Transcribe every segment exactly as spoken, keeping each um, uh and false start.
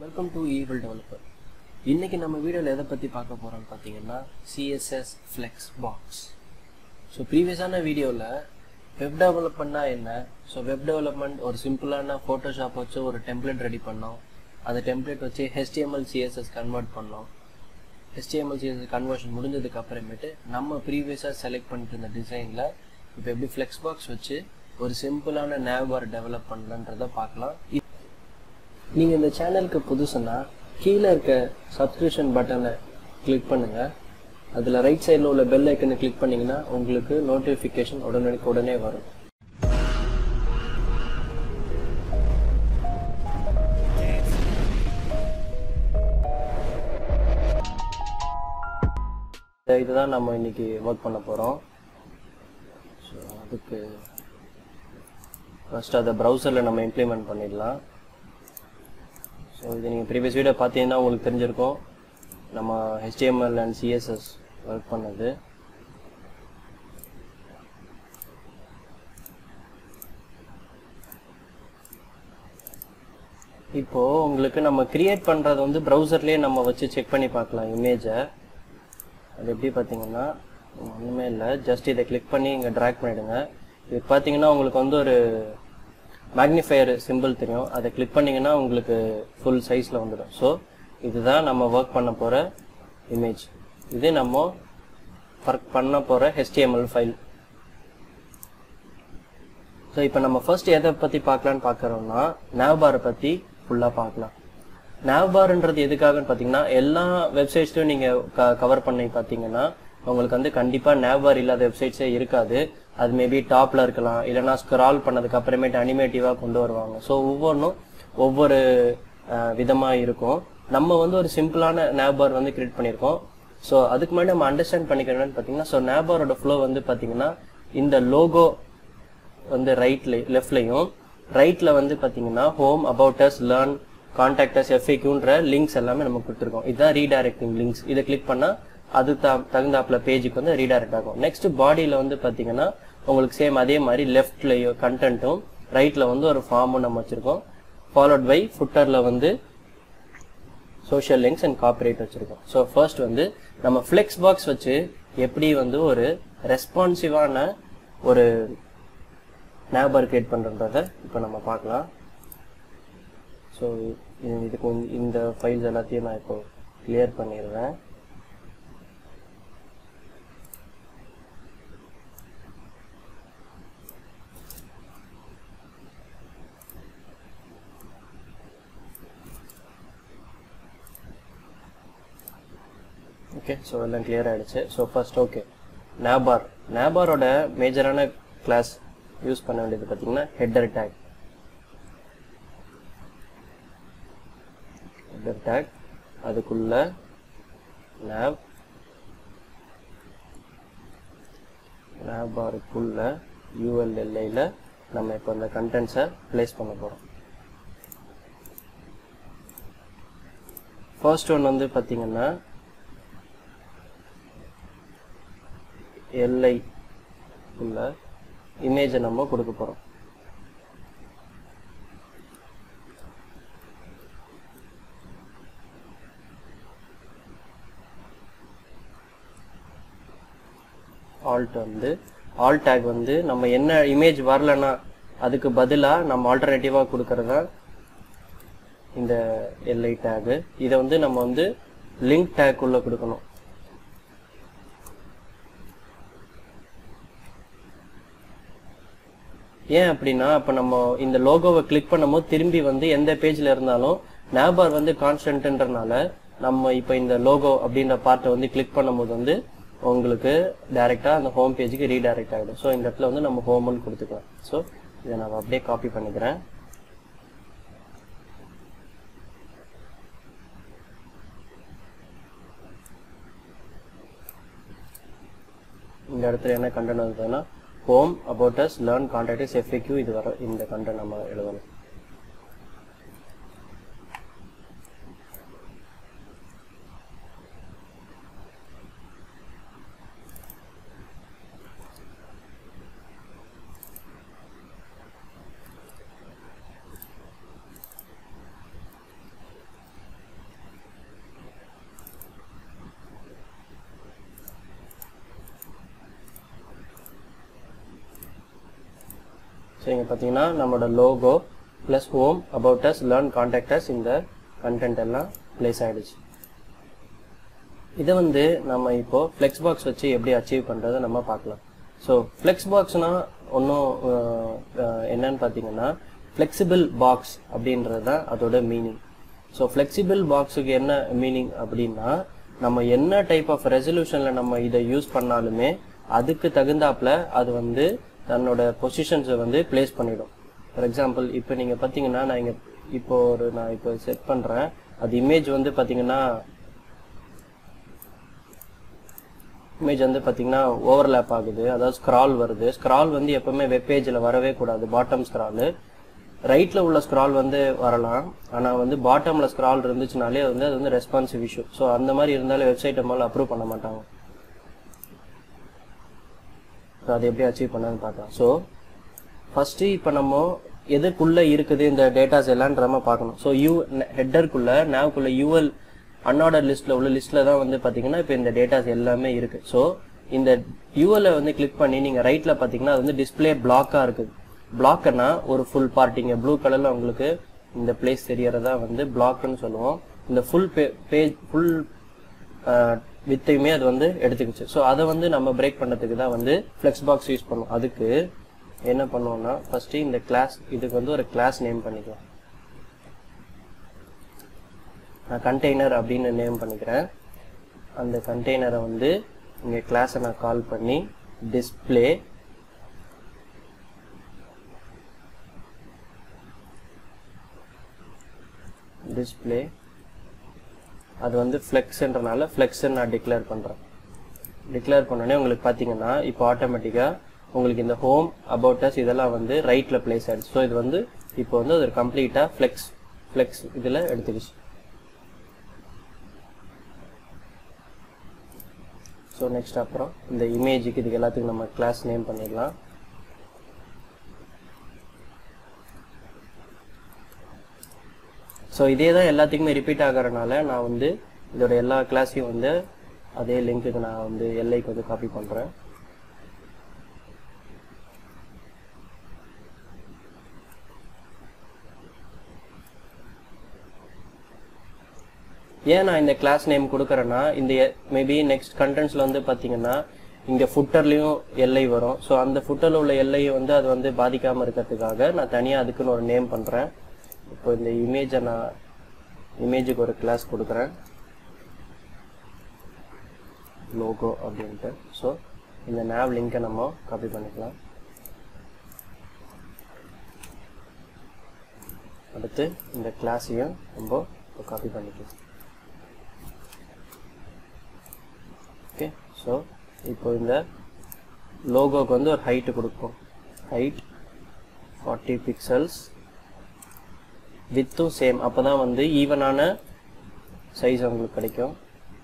Welcome to Evil Developer. இன்னைக்கு நம்ம வீடியோல எதை பத்தி பார்க்க போறோம்னு பாத்தீங்கன்னா C S S Flexbox. So ப்ரீவியஸான வீடியோல வெப் டெவலப்மெண்ட்னா என்ன, ஸோ வெப் டெவலப்மெண்ட் ஒரு சிம்பிளான ஃபோட்டோஷாப் வச்சு ஒரு டெம்ப்ளேட் ரெடி பண்ணோம், அந்த டெம்ப்ளேட் வச்சு H T M L C S S convert பண்ணோம். H T M L C S S conversion முடிஞ்சதுக்கு அப்புறமேட்டு நம்ம ப்ரீவியஸாக செலக்ட் பண்ணிட்டு இருந்த டிசைனில் இப்போ எப்படி ஃப்ளெக்ஸ்பாக்ஸ் வச்சு ஒரு சிம்பிளான nav bar டெவலப் பண்ணலன்றதை பார்க்கலாம். நீங்கள் இந்த சேனலுக்கு புதுசுன்னா கீழே இருக்க சப்ஸ்கிரிப்ஷன் பட்டனை கிளிக் பண்ணுங்கள். அதில் ரைட் சைடில் உள்ள பெல் ஐக்கனை கிளிக் பண்ணிங்கன்னா உங்களுக்கு நோட்டிஃபிகேஷன் உடனடிக்கு உடனே வரும். இதுதான் நம்ம இன்னைக்கு ஒர்க் பண்ண போகிறோம். ஸோ அதுக்கு ஃபர்ஸ்ட் அதை ப்ரௌசரில் நம்ம இம்ப்ளிமெண்ட் பண்ணிடலாம். ஸோ இது நீங்கள் ப்ரீவியஸ் வீடியோ பார்த்தீங்கன்னா உங்களுக்கு தெரிஞ்சிருக்கும், நம்ம H T M L and C S S work பண்ணது. இப்போது உங்களுக்கு நம்ம க்ரியேட் பண்ணுறது வந்து ப்ரௌசர்லேயே நம்ம வச்சு செக் பண்ணி பார்க்கலாம் இமேஜை. அது எப்படி பார்த்தீங்கன்னா ஒன்றுமே இல்லை, ஜஸ்ட் இதை கிளிக் பண்ணி இங்கே ட்ராக் பண்ணிவிடுங்க. இது பார்த்தீங்கன்னா உங்களுக்கு வந்து ஒரு மேக்னிஃபையர் சிம்பிள் தெரியும், அதை கிளிக் பண்ணிங்கன்னா உங்களுக்கு ஃபுல் சைஸில் வந்துடும். ஸோ இதுதான் நம்ம ஒர்க் பண்ண போகிற இமேஜ். இது நம்ம ஒர்க் பண்ண போகிற H T M L file. So இப்போ நம்ம ஃபர்ஸ்ட் எதை பற்றி பார்க்கலான்னு பார்க்குறோம்னா nav bar பற்றி ஃபுல்லாக பார்க்கலாம். nav barன்றது எதுக்காகன்னு பார்த்தீங்கன்னா எல்லா வெப்சைட்ஸ்லையும் நீங்கள் க கவர் பண்ணி பார்த்தீங்கன்னா உங்களுக்கு வந்து கண்டிப்பாக nav bar இல்லாத வெப்சைட்ஸே இருக்காது. அது மேபி டாப்பில் இருக்கலாம், இல்லைனா ஸ்க்ரால் பண்ணதுக்கு அப்புறமேட்டு அனிமேட்டிவாக கொண்டு வருவாங்க. ஸோ ஒவ்வொன்றும் ஒவ்வொரு விதமாக இருக்கும். நம்ம வந்து ஒரு சிம்பிளான nav bar வந்து கிரியேட் பண்ணியிருக்கோம். ஸோ அதுக்கு முன்னாடி நம்ம அண்டர்ஸ்டாண்ட் பண்ணிக்கிறோன்னு பார்த்தீங்கன்னா, ஸோ nav baroட ஃப்ளோ வந்து பார்த்தீங்கன்னா இந்த லோகோ வந்து ரைட்ல லெஃப்ட்லையும், ரைட்டில் வந்து பார்த்தீங்கன்னா home, about us, learn, contact us, F A Qன்ற லிங்க்ஸ் எல்லாமே நம்ம கொடுத்துருக்கோம். இதுதான் ரீடைரக்டிங் லிங்க்ஸ். இதை கிளிக் பண்ணால் அது த தகுந்தாப்புல பேஜுக்கு வந்து ரீடைரக்ட் ஆகும். நெக்ஸ்ட் பாடியில் வந்து பார்த்தீங்கன்னா உங்களுக்கு சேம் அதே மாதிரி லெஃப்ட்லையும் கண்டென்ட்டும், ரைட்டில் வந்து ஒரு ஃபார்மும் நம்ம வச்சுருக்கோம். ஃபாலோட் பை ஃபுட்டரில் வந்து சோஷியல் லிங்க்ஸ் அண்ட் காப்பிரைட் வச்சுருக்கோம். ஸோ ஃபர்ஸ்ட் வந்து நம்ம ஃப்ளெக்ஸ்பாக்ஸ் வச்சு எப்படி வந்து ஒரு ரெஸ்பான்சிவான ஒரு nav bar கிரியேட் பண்ணுறதை இப்போ நம்ம பார்க்கலாம். ஸோ இதுக்கு இந்த ஃபைல்ஸ் எல்லாத்தையும் நான் இப்போ கிளியர் பண்ணிடுறேன். ஓகே, ஸோ எல்லாம் கிளியர் ஆகிடுச்சு. So first okay nav bar nav baroட மேஜரான கிளாஸ் யூஸ் பண்ண வேண்டியது பார்த்தீங்கன்னா ஹெட்டர் டேக். ஹெட்டர் டேக் அதுக்குள்ள nav nav barக்குள்ள U L L I-ல நம்ம இப்போ இந்த கண்டென்ட்ஸை பிளேஸ் பண்ண போகிறோம். ஃபர்ஸ்ட் ஒன் வந்து பார்த்தீங்கன்னா Li உள்ள இமேஜை நம்ம கொடுக்க போகிறோம். ஆல்ட் வந்து ஆல்ட் டேக் வந்து நம்ம என்ன இமேஜ் வரலன்னா அதுக்கு பதிலாக நம்ம ஆல்டர்னேட்டிவாக கொடுக்கறது தான் இந்த Li டேகு. இதை வந்து நம்ம வந்து லிங்க் டேக் உள்ள கொடுக்கணும். ஏன் அப்படின்னா அப்போ நம்ம இந்த லோகோவை கிளிக் பண்ணும்போது திரும்பி வந்து எந்த பேஜில் இருந்தாலும் nav bar வந்து கான்ஸ்டன்ட்ன்றனால நம்ம இப்போ இந்த லோகோ அப்படின்ற பார்ட்டை வந்து கிளிக் பண்ணும்போது வந்து உங்களுக்கு டைரெக்டாக அந்த ஹோம் பேஜுக்கு ரீடைரக்ட் ஆகிடும். ஸோ இந்த இடத்துல வந்து நம்ம ஹோம்னு கொடுத்துக்கலாம். ஸோ இதை நான் அப்படியே காப்பி பண்ணிக்கிறேன். இந்த இடத்துல என்ன கண்டென்ட் வந்ததுன்னா home, about us, learn, contact us, F A Q இது வர இந்த கண்டென்ட் நம்ம எழுதணும். இங்கே பார்த்தீங்கன்னா நம்மளோட logo plus home about us learn contact us இந்த கண்டென்ட் எல்லாம் ப்ளேஸ் ஆகிடுச்சு. இதை வந்து நம்ம இப்போது ஃப்ளெக்ஸ்பாக்ஸ் வச்சு எப்படி அச்சீவ் பண்ணுறதை நம்ம பார்க்கலாம். ஸோ ஃப்ளெக்ஸ்பாக்ஸ்னால் ஒன்றும் என்னன்னு பார்த்தீங்கன்னா ஃப்ளெக்சிபிள் பாக்ஸ் அப்படின்றது தான் அதோட மீனிங். ஸோ ஃப்ளெக்சிபிள் பாக்ஸுக்கு என்ன மீனிங் அப்படின்னா நம்ம என்ன டைப் ஆஃப் ரெசல்யூஷனில் நம்ம இதை யூஸ் பண்ணாலுமே அதுக்கு தகுந்தாப்பில் அது வந்து தன்னோட பொசிஷன்ஸை வந்து பிளேஸ் பண்ணிடும். ஃபார் எக்ஸாம்பிள் இப்போ நீங்கள் பார்த்தீங்கன்னா நான் இங்கே இப்போ ஒரு நான் இப்போ செட் பண்ணுறேன். அது இமேஜ் வந்து பார்த்தீங்கன்னா இமேஜ் வந்து பார்த்தீங்கன்னா ஓவர்லேப் ஆகுது, அதாவது ஸ்க்ரால் வருது. ஸ்க்ரால் வந்து எப்பவுமே வெப்பேஜில் வரவே கூடாது. பாட்டம் ஸ்க்ராலு ரைட்டில் உள்ள ஸ்க்ரால் வந்து வரலாம், ஆனால் வந்து பாட்டமில் ஸ்க்ரால் இருந்துச்சுனாலே அது வந்து அது வந்து ரெஸ்பான்சிவ் இஷ்யூ. ஸோ அந்த மாதிரி இருந்தாலும் வெப்சைட்டை மேலே அப்ரூவ் பண்ண மாட்டாங்க. ஸோ அது எப்படி அச்சீவ் பண்ணான்னு பார்க்கலாம். ஸோ ஃபஸ்ட்டு இப்போ நம்ம எதுக்குள்ளே இருக்குது இந்த டேட்டாஸ் எல்லான்ற நம்ம பார்க்கணும். ஸோ யூ ஹெட்டருக்குள்ளே நேவுக்குள்ளே யூஎல் அன்ஆர்டர் லிஸ்ட்டில் உள்ள லிஸ்ட்டில் தான் வந்து பார்த்தீங்கன்னா இப்போ இந்த டேட்டாஸ் எல்லாமே இருக்குது. ஸோ இந்த யூஎல்லை வந்து கிளிக் பண்ணி நீங்கள் ரைட்டில் பார்த்தீங்கன்னா அது வந்து டிஸ்பிளே பிளாக்காக இருக்குது. பிளாக்னா ஒரு ஃபுல் பார்ட்டிங்க ப்ளூ கலரில் உங்களுக்கு இந்த பிளேஸ் தெரியறதா வந்து பிளாக்னு சொல்லுவோம். இந்த ஃபுல் பே பேஜ் ஃபுல் வித்தையுமே அது வந்து எடுத்துக்கிச்சு. ஸோ அதை வந்து நம்ம பிரேக் பண்ணுறதுக்கு தான் வந்து ஃப்ளெக்ஸ் பாக்ஸ் யூஸ் பண்ணுவோம். அதுக்கு என்ன பண்ணுவோம்னா ஃபஸ்ட்டு இந்த கிளாஸ் இதுக்கு வந்து ஒரு கிளாஸ் நேம் பண்ணிக்கலாம். நான் கண்டெய்னர் அப்படின்னு நேம் பண்ணிக்கிறேன். அந்த கண்டெய்னரை வந்து இங்கே கிளாஸை நான் கால் பண்ணி டிஸ்பிளே டிஸ்பிளே அது வந்து ஃப்ளெக்ஸ்ன்றனால ஃப்ளெக்ஸ்ன்னு நான் டிக்ளேர் பண்ணுறேன். டிக்ளேர் பண்ணோடனே உங்களுக்கு பார்த்தீங்கன்னா இப்போ ஆட்டோமேட்டிக்காக உங்களுக்கு இந்த ஹோம் அபவுட் அஸ் இதெல்லாம் வந்து ரைட்டில் பிளேஸ் ஆகிடுச்சு. ஸோ இது வந்து இப்போ வந்து அது கம்ப்ளீட்டாக ஃப்ளெக்ஸ் ஃப்ளெக்ஸ் இதில் எடுத்துக்கிச்சு. ஸோ நெக்ஸ்ட் அப்புறம் இந்த இமேஜுக்கு இதுக்கு எல்லாத்துக்கும் நம்ம கிளாஸ் நேம் பண்ணிடலாம். ஸோ இதே தான் எல்லாத்துக்குமே ரிப்பீட் ஆகிறதுனால நான் வந்து இதோட எல்லா கிளாஸையும் வந்து அதே லிங்க்குக்கு நான் வந்து எல்லைக்கு வந்து காப்பி பண்ணுறேன். ஏன் நான் இந்த கிளாஸ் நேம் கொடுக்குறேன்னா இந்த மேபி நெக்ஸ்ட் கண்டென்ட்ஸில் வந்து பார்த்தீங்கன்னா இங்கே ஃபுட்டர்லேயும் எல்லை வரும். ஸோ அந்த ஃபுட்டரில் உள்ள எல்லையை வந்து அது வந்து பாதிக்காமல் இருக்கிறதுக்காக நான் தனியாக அதுக்குன்னு ஒரு நேம் பண்ணுறேன். இப்போ இந்த இமேஜை நான் இமேஜுக்கு ஒரு கிளாஸ் கொடுக்குறேன் லோகோ அப்படின்ட்டு. ஸோ இந்த nav லிங்கை நம்ம காப்பி பண்ணிக்கலாம். அடுத்து இந்த கிளாஸையும் நம்ம காப்பி பண்ணிக்கலாம். ஓகே, ஸோ இப்போ இந்த லோகோக்கு வந்து ஒரு ஹைட்டு கொடுப்போம். ஹைட் ஃபார்ட்டி பிக்சல்ஸ், வித்தும் சேம். அப்போ தான் வந்து ஈவனான சைஸ் உங்களுக்கு கிடைக்கும்.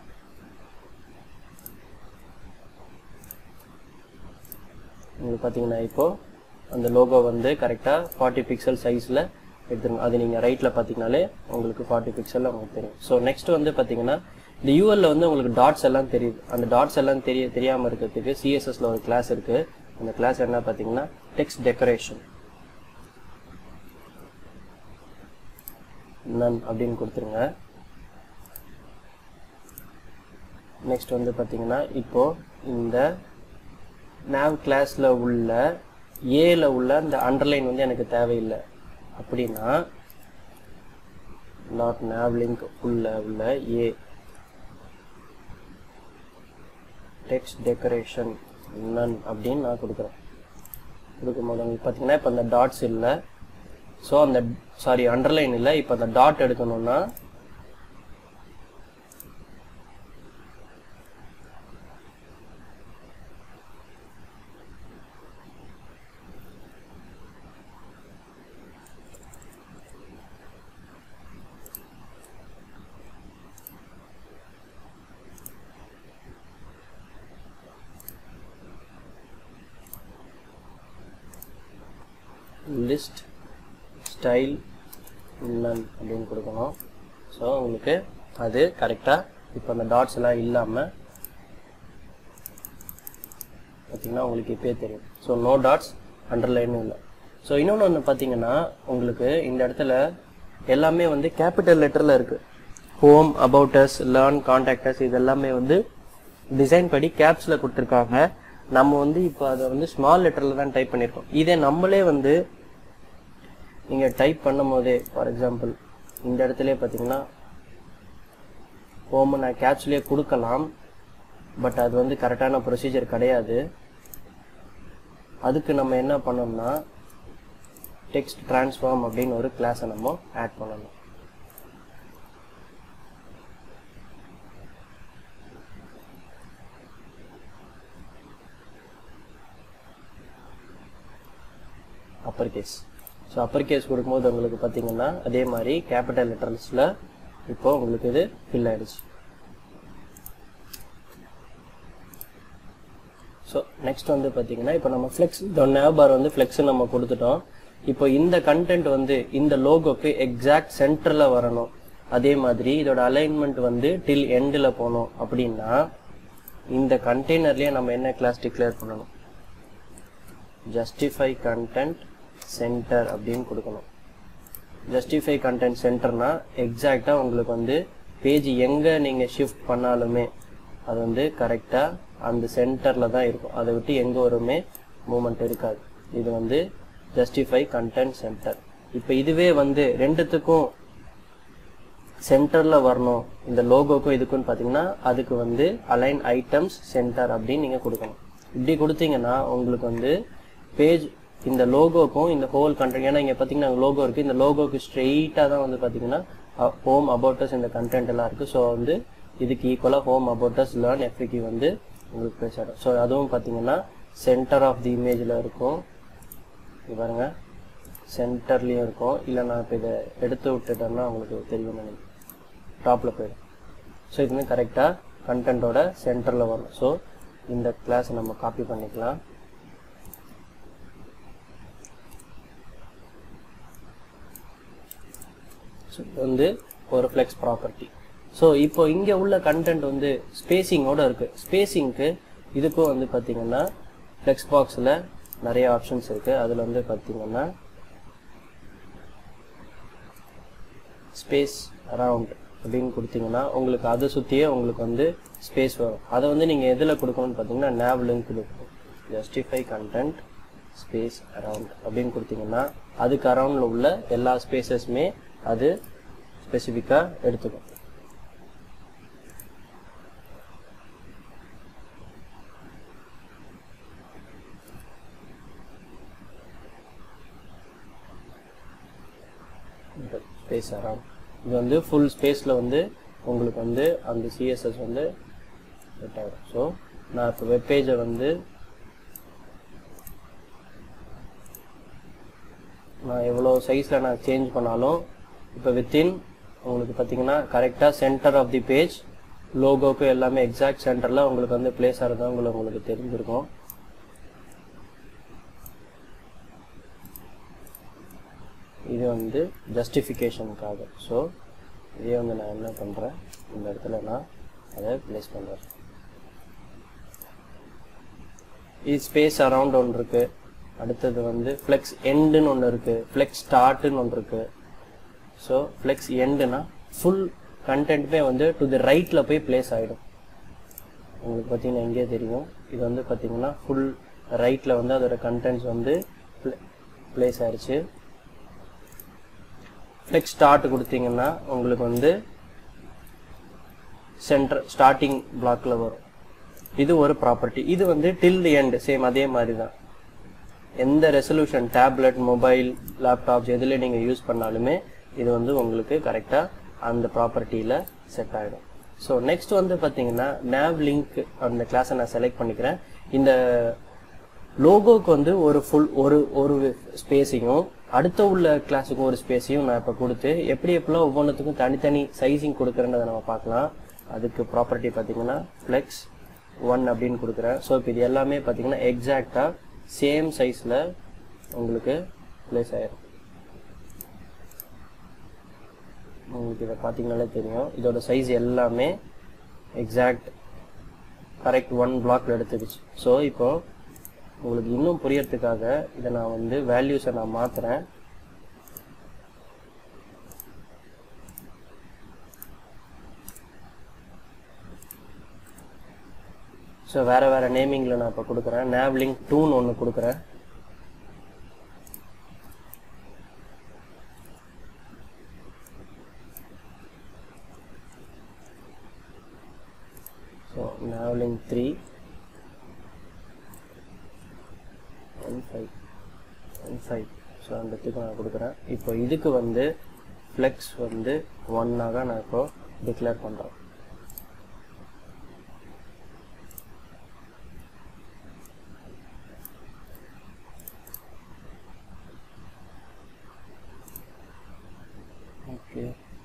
உங்களுக்கு பார்த்தீங்கன்னா இப்போது அந்த லோகோ வந்து கரெக்டாக ஃபார்ட்டி பிக்சல் சைஸில் எடுத்துருங்க. அது நீங்கள் ரைட்டில் பார்த்தீங்கனாலே உங்களுக்கு ஃபார்ட்டி பிக்சலில் உங்களுக்கு தெரியும். ஸோ நெக்ஸ்ட் வந்து பார்த்தீங்கன்னா இந்த யூஎல்ல வந்து உங்களுக்கு டாட்ஸ் எல்லாம் தெரியுது. அந்த டாட்ஸ் எல்லாம் தெரிய தெரியாமல் இருக்கிறதுக்கு சிஎஸ்எஸ்ல ஒரு கிளாஸ் இருக்குது. அந்த கிளாஸ் என்ன பார்த்தீங்கன்னா டெக்ஸ்ட் டெக்கரேஷன் நன் அப்படின்னு கொடுத்துருங்க. நெக்ஸ்ட் வந்து பார்த்தீங்கன்னா இப்போ இந்த nav கிளாஸில் உள்ள ஏல உள்ள அந்த அண்டர்லைன் வந்து எனக்கு தேவையில்லை அப்படின்னா நாட் nav லிங்க் உள்ள உள்ள ஏ டெக்ஸ்ட் டெக்கரேஷன் நன் அப்படின்னு நான் கொடுக்குறேன். கொடுக்கும்போது உங்களுக்கு பார்த்தீங்கன்னா இப்போ அந்த டாட்ஸ் இல்லை. ஸோ அந்த சாரி அண்டர்லைன் இல்லை. இப்போ அந்த டாட் எடுக்கணும்னா லிஸ்ட் ஸ்டைல் நன் அப்படின்னு கொடுக்கணும். ஸோ உங்களுக்கு அது கரெக்டாக இப்போ அந்த டாட்ஸ் எல்லாம் இல்லாமல் பார்த்தீங்கன்னா உங்களுக்கு இப்போயே தெரியும். ஸோ நோ டாட்ஸ் அண்டர்லைனும் இல்லை. ஸோ இன்னொன்று ஒன்று பார்த்தீங்கன்னா உங்களுக்கு இந்த இடத்துல எல்லாமே வந்து கேபிட்டல் லெட்டரில் இருக்குது. Home, about us, learn, contact us, இது எல்லாமே வந்து டிசைன் படி கேப்ஸில் கொடுத்துருக்காங்க. நம்ம வந்து இப்போ அதை வந்து ஸ்மால் லெட்டரில் தான் டைப் பண்ணியிருக்கோம். இதே நம்மளே வந்து நீங்கள் டைப் பண்ணும் போதே ஃபார் எக்ஸாம்பிள் இந்த இடத்துல பார்த்தீங்கன்னா ஹோம் நான் கேப்ஸ்லேயே கொடுக்கலாம். பட் அது வந்து கரெக்டான ப்ரொசீஜர் கிடையாது. அதுக்கு நம்ம என்ன பண்ணோம்னா டெக்ஸ்ட் டிரான்ஸ்ஃபார்ம் அப்படின்னு ஒரு கிளாஸை நம்ம ஆட் பண்ணணும். Upper case. So upper case கொடுக்கும்போது உங்களுக்கு பார்த்தீங்கன்னா அதே மாதிரி கேபிட்டல் லெட்டர்ஸில் இப்போ உங்களுக்கு இது ஃபில் ஆயிடுச்சு. ஸோ நெக்ஸ்ட் வந்து பார்த்தீங்கன்னா இப்போ நம்ம ஃப்ளெக்ஸ் nav bar வந்து ஃப்ளெக்ஸ் நம்ம கொடுத்துட்டோம். இப்போ இந்த கண்டென்ட் வந்து இந்த லோகோக்கு எக்ஸாக்ட் சென்டரில் வரணும். அதே மாதிரி இதோட அலைன்மெண்ட் வந்து டில் எண்டில் போகணும். அப்படின்னா இந்த கண்டெய்னர்லேயே நம்ம என்ன கிளாஸ் டிக்ளேர் பண்ணணும்? ஜஸ்டிஃபை கண்டென்ட் சென்டர் அப்படின்னு கொடுக்கணும். ஜஸ்டிஃபை கண்டென்ட் சென்டர்னா எக்ஸாக்டாக உங்களுக்கு வந்து பேஜ் எங்கே நீங்கள் ஷிஃப்ட் பண்ணாலுமே அது வந்து கரெக்டாக அந்த சென்டரில் தான் இருக்கும். அதை விட்டு எங்கே வருமே மூமெண்ட் இருக்காது. இது வந்து ஜஸ்டிஃபை கண்டென்ட் சென்டர். இப்போ இதுவே வந்து ரெண்டுத்துக்கும் சென்டரில் வரணும் இந்த லோகோக்கும் இதுக்குன்னு பார்த்தீங்கன்னா அதுக்கு வந்து அலைன் ஐட்டம்ஸ் சென்டர் அப்படின்னு நீங்கள் கொடுக்கணும். இப்படி கொடுத்தீங்கன்னா உங்களுக்கு வந்து பேஜ் இந்த லோகோக்கும் இந்த ஹோல் கண்டென்ட், ஏன்னா இங்கே பார்த்தீங்கன்னா லோகோ இருக்குது, இந்த லோகோக்கு ஸ்ட்ரெயிட்டாக தான் வந்து பார்த்தீங்கன்னா ஹோம், அபவுட் அஸ் இந்த கண்டென்ட் எல்லாம் இருக்குது. ஸோ வந்து இதுக்கு ஈக்குவலாக home, about us, learn, FAQ வந்து உங்களுக்கு பேசிடும். ஸோ அதுவும் பார்த்தீங்கன்னா சென்டர் ஆஃப் தி இமேஜில் இருக்கும். இது பாருங்க சென்டர்லேயும் இருக்கும். இல்லை நான் இப்போ இதை எடுத்து விட்டுட்டேன்னா உங்களுக்கு தெரியும் நினைக்கிறேன், டாப்பில் போயிடும். ஸோ இது வந்து கரெக்டாக கண்டென்ட்டோட சென்டரில் வரும். ஸோ இந்த கிளாஸை நம்ம காப்பி பண்ணிக்கலாம். ஸோ இது வந்து ஒரு ஃப்ளெக்ஸ் ப்ராப்பர்ட்டி. ஸோ இப்போ இங்கே உள்ள கண்டென்ட் வந்து ஸ்பேசிங்கோடு இருக்குது. ஸ்பேசிங்க்கு இதுக்கும் வந்து பார்த்தீங்கன்னா ஃப்ளெக்ஸ் பாக்ஸில் நிறைய ஆப்ஷன்ஸ் இருக்குது. அதில் வந்து பார்த்தீங்கன்னா ஸ்பேஸ் அரவுண்ட் அப்படின்னு கொடுத்தீங்கன்னா உங்களுக்கு அதை சுற்றியே உங்களுக்கு வந்து ஸ்பேஸ் வரும். அதை வந்து நீங்கள் எதில் கொடுக்கணும்னு பார்த்தீங்கன்னா nav லிங்க் கொடுக்கணும். ஜஸ்டிஃபை கண்டென்ட் ஸ்பேஸ் அரவுண்ட் அப்படின்னு கொடுத்தீங்கன்னா அதுக்கு அரவுண்டில் உள்ள எல்லா ஸ்பேசஸுமே அது ஸ்பெசிஃபிக்காக எடுத்துக்கும். ஸ்பேஸ் அரவுண்ட் இது வந்து ஃபுல் ஸ்பேஸில் வந்து உங்களுக்கு வந்து அந்த சிஎஸ்எஸ் வந்து செட் ஆகிடும். ஸோ நான் இப்போ வெப்பேஜை வந்து நான் எவ்வளோ சைஸில் நான் சேஞ்ச் பண்ணாலும் இப்போ வித்தின் உங்களுக்கு பார்த்தீங்கன்னா கரெக்டாக சென்டர் ஆஃப் தி பேஜ் லோகோக்கு எல்லாமே எக்ஸாக்ட் சென்டரில் உங்களுக்கு வந்து பிளேஸ் ஆகிறதா உங்களுக்கு உங்களுக்கு தெரிஞ்சிருக்கும். இது வந்து ஜஸ்டிஃபிகேஷனுக்காக. ஸோ இதே வந்து நான் என்ன பண்ணுறேன், இந்த இடத்துல நான் அதை பிளேஸ் பண்ணுறேன். இது ஸ்பேஸ் அரவுண்ட் ஒன்று இருக்குது. அடுத்தது வந்து ஃப்ளெக்ஸ் எண்டுன்னு ஒன்று இருக்குது, ஃப்ளெக்ஸ் ஸ்டார்ட்டுன்னு ஒன்று இருக்குது. ஸோ ஃப்ளெக்ஸ் எண்டுனா ஃபுல் கண்டென்ட்டுமே வந்து டு தி ரைட்டில் போய் பிளேஸ் ஆகிடும். உங்களுக்கு பார்த்தீங்கன்னா எங்கேயே தெரியும். இது வந்து பார்த்தீங்கன்னா ஃபுல் ரைட்டில் வந்து அதோட கண்டென்ட்ஸ் வந்து பிளேஸ் ஆயிடுச்சு. ஃப்ளெக்ஸ் ஸ்டார்ட் கொடுத்தீங்கன்னா உங்களுக்கு வந்து சென்டர் ஸ்டார்டிங் பிளாக்கில் வரும். இது ஒரு ப்ராப்பர்ட்டி. இது வந்து டில் தி எண்ட் சேம் அதே மாதிரி தான். எந்த ரெசல்யூஷன் டேப்லெட், மொபைல், லேப்டாப்ஸ் எதில் நீங்கள் யூஸ் பண்ணாலுமே இது வந்து உங்களுக்கு கரெக்டாக அந்த ப்ராப்பர்ட்டியில் செட் ஆகிடும். ஸோ நெக்ஸ்ட் வந்து பார்த்தீங்கன்னா nav லிங்க் அந்த கிளாஸை நான் செலக்ட் பண்ணிக்கிறேன். இந்த லோகோக்கு வந்து ஒரு ஃபுல் ஒரு ஒரு ஸ்பேஸையும் அடுத்த உள்ள கிளாஸுக்கும் ஒரு ஸ்பேஸையும் நான் இப்போ கொடுத்து எப்படி எப்பெல்லாம் ஒவ்வொன்றுத்துக்கும் தனித்தனி சைஸிங் கொடுக்குறேன்றதை நம்ம பார்க்கலாம். அதுக்கு ப்ராப்பர்ட்டி பார்த்தீங்கன்னா ஃப்ளெக்ஸ் ஒன் அப்படின்னு கொடுக்குறேன். ஸோ இப்போ இது எல்லாமே பார்த்தீங்கன்னா எக்ஸாக்டாக சேம் சைஸில் உங்களுக்கு பிளேஸ் ஆயிடும். உங்களுக்கு இதை பார்த்தீங்கன்னாலே தெரியும், இதோட சைஸ் எல்லாமே எக்ஸாக்ட் கரெக்ட் ஒன் பிளாக்ல எடுத்துக்கிச்சு. ஸோ இப்போ உங்களுக்கு இன்னும் புரியறதுக்காக இதை நான் வந்து வேல்யூஸை நான் மாற்றுறேன். ஸோ வேறு வேறு நேமிங்கில் நான் இப்போ கொடுக்குறேன். navlink டூன்னு ஒன்று கொடுக்குறேன். So navlink three one five one five so அந்த இடத்துக்கு நான் கொடுக்குறேன். இப்போ இதுக்கு வந்து ஃப்ளெக்ஸ் வந்து ஒன்னாக நான் இப்போ டிக்ளேர் பண்ணுறேன். Okay,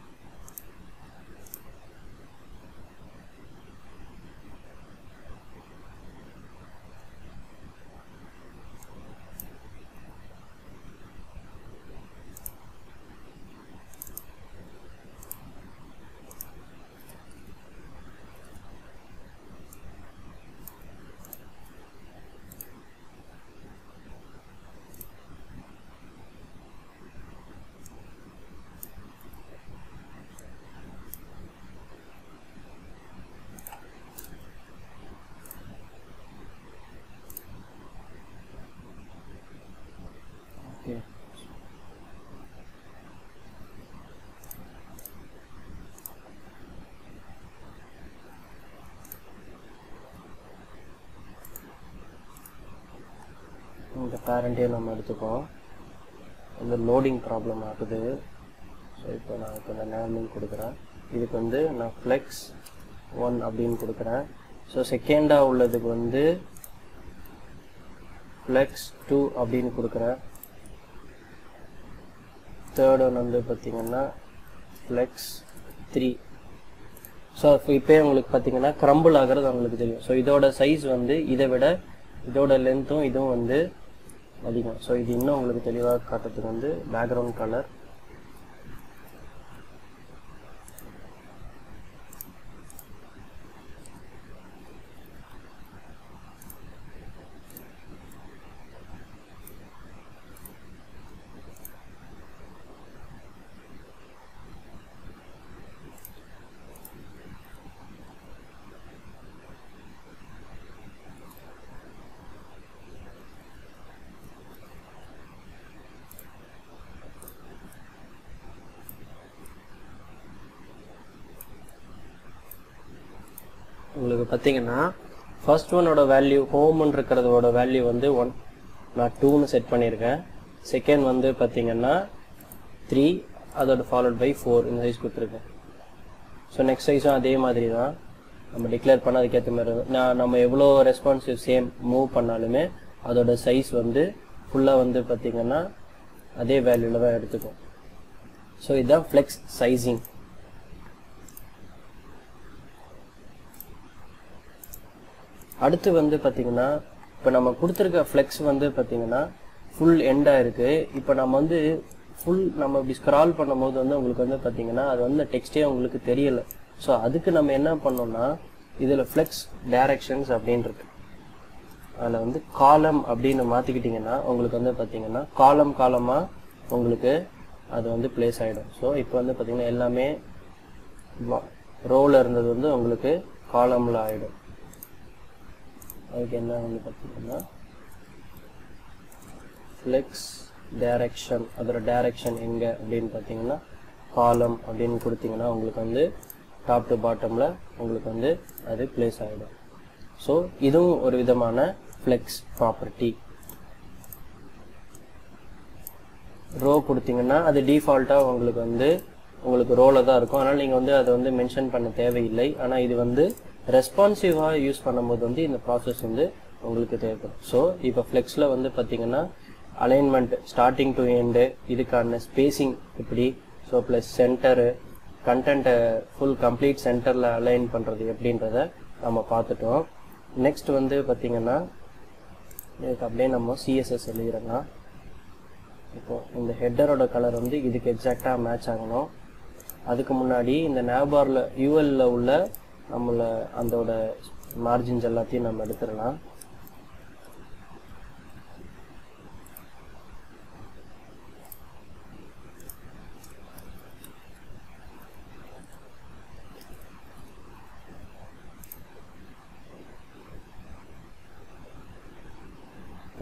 okay. இந்த பேரண்ட்டே நம்ம எடுத்துப்போம். இந்த லோடிங் ப்ராப்ளம் ஆகுது. ஸோ இப்போ நான் இப்போ இந்த navlink கொடுக்குறேன். இதுக்கு வந்து நான் ஃப்ளெக்ஸ் ஒன் அப்படின்னு கொடுக்குறேன். ஸோ செகண்டாக உள்ளதுக்கு வந்து ஃப்ளெக்ஸ் டூ அப்படின்னு கொடுக்குறேன். தேர்ட் ஒன் வந்து பார்த்தீங்கன்னா ஃப்ளெக்ஸ் த்ரீ. ஸோ இப்போ உங்களுக்கு பார்த்தீங்கன்னா க்ரம்பிள் ஆகிறது உங்களுக்கு தெரியும். ஸோ இதோட சைஸ் வந்து இதை விட இதோட லென்த்தும் இதுவும் வந்து அதிகம். ஸோ இது இன்னும் உங்களுக்கு தெளிவாக காட்டுறதுக்கு வந்து பேக்ரவுண்ட் கலர் உங்களுக்கு பார்த்தீங்கன்னா ஃபர்ஸ்ட் ஒன்னோட வேல்யூ ஹோம்னு இருக்கிறதோட வேல்யூ வந்து ஒன், நான் டூன்னு செட் பண்ணியிருக்கேன். செகண்ட் வந்து பார்த்தீங்கன்னா த்ரீ, அதோட ஃபாலோட் பை ஃபோர் இந்த சைஸ் கொடுத்துருக்கேன். ஸோ நெக்ஸ்ட் சைஸும் அதே மாதிரி தான் நம்ம டிக்ளேர் பண்ண அதுக்கேற்ற மாதிரி இருக்கும். நான் நம்ம எவ்வளோ ரெஸ்பான்சிவ் சேம் மூவ் பண்ணாலுமே அதோட சைஸ் வந்து ஃபுல்லாக வந்து பார்த்தீங்கன்னா அதே வேல்யூவில் தான் எடுத்துக்கும். ஸோ இதுதான் ஃப்ளெக்ஸ் சைஸிங். அடுத்து வந்து பார்த்தீங்கன்னா இப்போ நம்ம கொடுத்துருக்க ஃப்ளெக்ஸ் வந்து பார்த்தீங்கன்னா ஃபுல் எண்டாக இருக்குது. இப்போ நம்ம வந்து ஃபுல் நம்ம இப்படி ஸ்க்ரால் பண்ணும்போது வந்து உங்களுக்கு வந்து பார்த்தீங்கன்னா அது வந்து டெக்ஸ்டே உங்களுக்கு தெரியலை. ஸோ அதுக்கு நம்ம என்ன பண்ணோம்னா இதில் ஃப்ளெக்ஸ் டைரக்ஷன்ஸ் அப்படின்னு இருக்கு. அதில் வந்து காலம் அப்படின்னு மாற்றிக்கிட்டிங்கன்னா உங்களுக்கு வந்து பார்த்தீங்கன்னா காலம் காலமாக உங்களுக்கு அது வந்து பிளேஸ் ஆகிடும். ஸோ இப்போ வந்து பார்த்தீங்கன்னா எல்லாமே ரோவில் இருந்தது வந்து உங்களுக்கு காலமில் ஆகிடும். அதுக்கு என்ன வந்து பார்த்தீங்கன்னா ஃப்ளெக்ஸ் டைரக்ஷன், அதோட டைரக்ஷன் எங்கே அப்படின்னு பார்த்தீங்கன்னா காலம் அப்படின்னு கொடுத்தீங்கன்னா உங்களுக்கு வந்து டாப் டு பாட்டமில் உங்களுக்கு வந்து அது பிளேஸ் ஆகிடும். ஸோ இதுவும் ஒரு விதமான ஃப்ளெக்ஸ் ப்ராப்பர்ட்டி. ரோ கொடுத்தீங்கன்னா அது டிஃபால்ட்டாக உங்களுக்கு வந்து உங்களுக்கு ரோவில் தான் இருக்கும். அதனால் நீங்கள் வந்து அதை வந்து மென்ஷன் பண்ண தேவையில்லை. ஆனால் இது வந்து ரெஸ்பான்சிவாக யூஸ் பண்ணும்போது வந்து இந்த ப்ராசஸ் வந்து உங்களுக்கு தேவைப்படும். ஸோ இப்போ ஃப்ளெக்ஸில் வந்து பார்த்தீங்கன்னா அலைன்மெண்ட் ஸ்டார்டிங் டு எண்டு, இதுக்கான ஸ்பேசிங் இப்படி, ஸோ ப்ளஸ் சென்டரு, கண்டென்ட்டை ஃபுல் கம்ப்ளீட் சென்டரில் அலைன் பண்ணுறது எப்படின்றத நம்ம பார்த்துட்டோம். நெக்ஸ்ட் வந்து பார்த்தீங்கன்னா இதுக்கு அப்படியே நம்ம சிஎஸ்எஸ் எழுதுறோன்னா இப்போது இந்த ஹெட்டரோட கலர் வந்து இதுக்கு எக்ஸாக்டாக மேட்ச் ஆகணும். அதுக்கு முன்னாடி இந்த நேபாரில் யூஎல்ல உள்ள நம்மளை அதோட மார்ஜின்ஸ் எல்லாத்தையும் நம்ம எடுத்துடலாம்.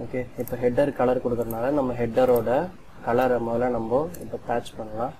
ஓகே, இப்போ ஹெட்டர் கலர் கொடுக்கறதுனால நம்ம ஹெட்டரோட கலரை முதல்ல நம்ம இப்போ பேட்ச் பண்ணலாம்.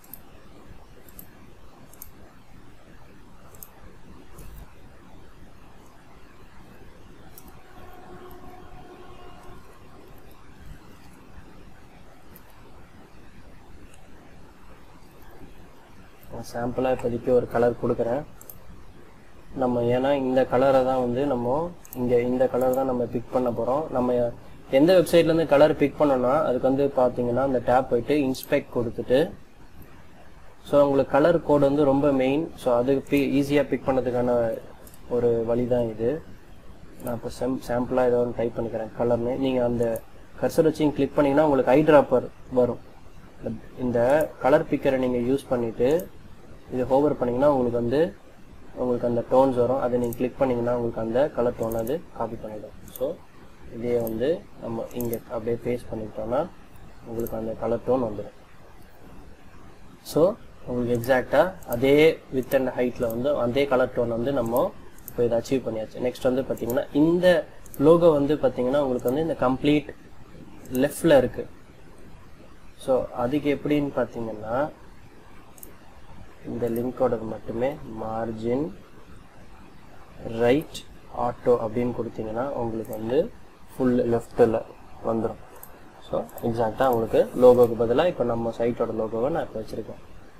சாம்பிளாக இப்போதைக்கு ஒரு கலர் கொடுக்குறேன். நம்ம ஏன்னா இந்த கலரை தான் வந்து நம்ம இங்கே இந்த கலர் தான் நம்ம பிக் பண்ண போகிறோம். நம்ம எந்த வெப்சைட்லேருந்து கலர் பிக் பண்ணோன்னா அதுக்கு வந்து பார்த்தீங்கன்னா அந்த டேப் போயிட்டு இன்ஸ்பெக்ட் கொடுத்துட்டு, ஸோ உங்களுக்கு கலர் கோடு வந்து ரொம்ப மெயின். ஸோ அது பி ஈஸியாக பிக் பண்ணுறதுக்கான ஒரு வழி தான் இது. நான் இப்போ செம் சாம்பிளாக ஏதோ ஒன்று டைப் பண்ணிக்கிறேன் கலர்னு. நீங்கள் அந்த கர்சர் வச்சு கிளிக் பண்ணிங்கன்னா உங்களுக்கு ஐ ட்ராப்பர் வரும். இந்த கலர் பிக்கரை நீங்கள் யூஸ் பண்ணிவிட்டு இது ஹோவர் பண்ணிங்கன்னா உங்களுக்கு வந்து உங்களுக்கு அந்த டோன்ஸ் வரும். அதை நீங்கள் கிளிக் பண்ணிங்கன்னா உங்களுக்கு அந்த கலர் டோன் அது காப்பி பண்ணிடும். ஸோ இதே வந்து நம்ம இங்கே அப்படியே பேஸ்ட் பண்ணிட்டோம்னா உங்களுக்கு அந்த கலர் டோன் வந்துடும். ஸோ உங்களுக்கு எக்ஸாக்டாக அதே வித் அண்ட் ஹைட்டில் வந்து அதே கலர் டோன் வந்து நம்ம இப்போ இதை அச்சீவ் பண்ணியாச்சு. நெக்ஸ்ட் வந்து பார்த்தீங்கன்னா இந்த லோகோ வந்து பார்த்தீங்கன்னா உங்களுக்கு வந்து இந்த கம்ப்ளீட் லெஃப்டில் இருக்குது. ஸோ அதுக்கு எப்படின்னு பார்த்தீங்கன்னா இந்த லிங்கோட மட்டுமே மார்ஜின் ரைட் ஆட்டோ அப்படின்னு கொடுத்தீங்கன்னா உங்களுக்கு வந்து ஃபுல் லெஃப்டில் வந்துடும். ஸோ எக்ஸாக்டாக உங்களுக்கு லோகோக்கு பதிலாக இப்போ நம்ம சைட்டோட லோகோவை நான் இப்போ வச்சுருக்கேன்.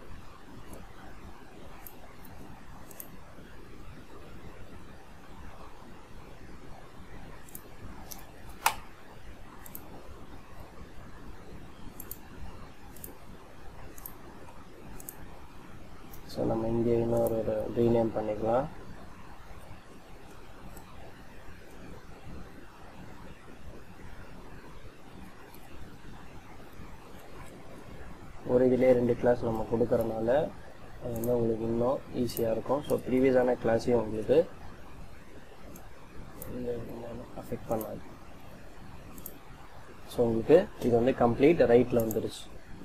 ஸோ நம்ம இங்கே இன்னொரு ரீநேம் பண்ணிக்கலாம். ஒரு இதிலே ரெண்டு கிளாஸ் நம்ம கொடுக்கறனால அது வந்து உங்களுக்கு இன்னும் ஈஸியாக இருக்கும். ஸோ ப்ரீவியஸான கிளாஸையும் உங்களுக்கு அஃபெக்ட் பண்ணாது. ஸோ உங்களுக்கு இது வந்து கம்ப்ளீட் ரைட்டில் வந்துடுச்சு.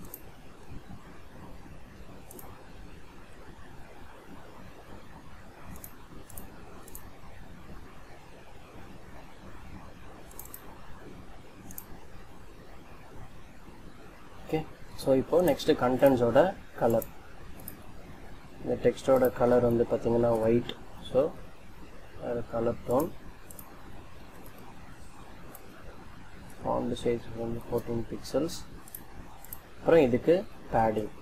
ஓகே, ஸோ இப்போது நெக்ஸ்ட்டு கண்டென்ட்ஸோட கலர். இந்த டெக்ஸ்டோட கலர் வந்து பார்த்தீங்கன்னா ஒயிட். ஸோ அது கலர் டோன். ஃபாண்ட் சைஸ் வந்து ஃபோர்டீன் பிக்சல்ஸ். அப்புறம் இதுக்கு பேடிங்.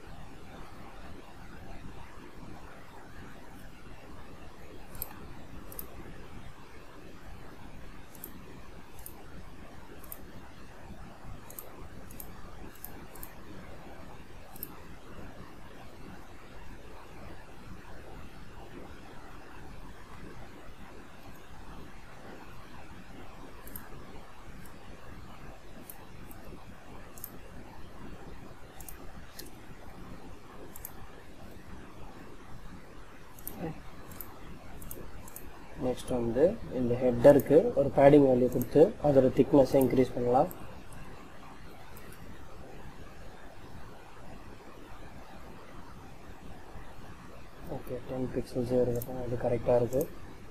நெக்ஸ்ட் வந்து இந்த ஹெட்டருக்கு ஒரு பேடிங் வேல்யூ கொடுத்து அதோட திக்னஸை இன்க்ரீஸ் பண்ணலாம். ஓகே, டென் பிக்சல்ஸே இருக்குது, அது கரெக்டாக இருக்குது.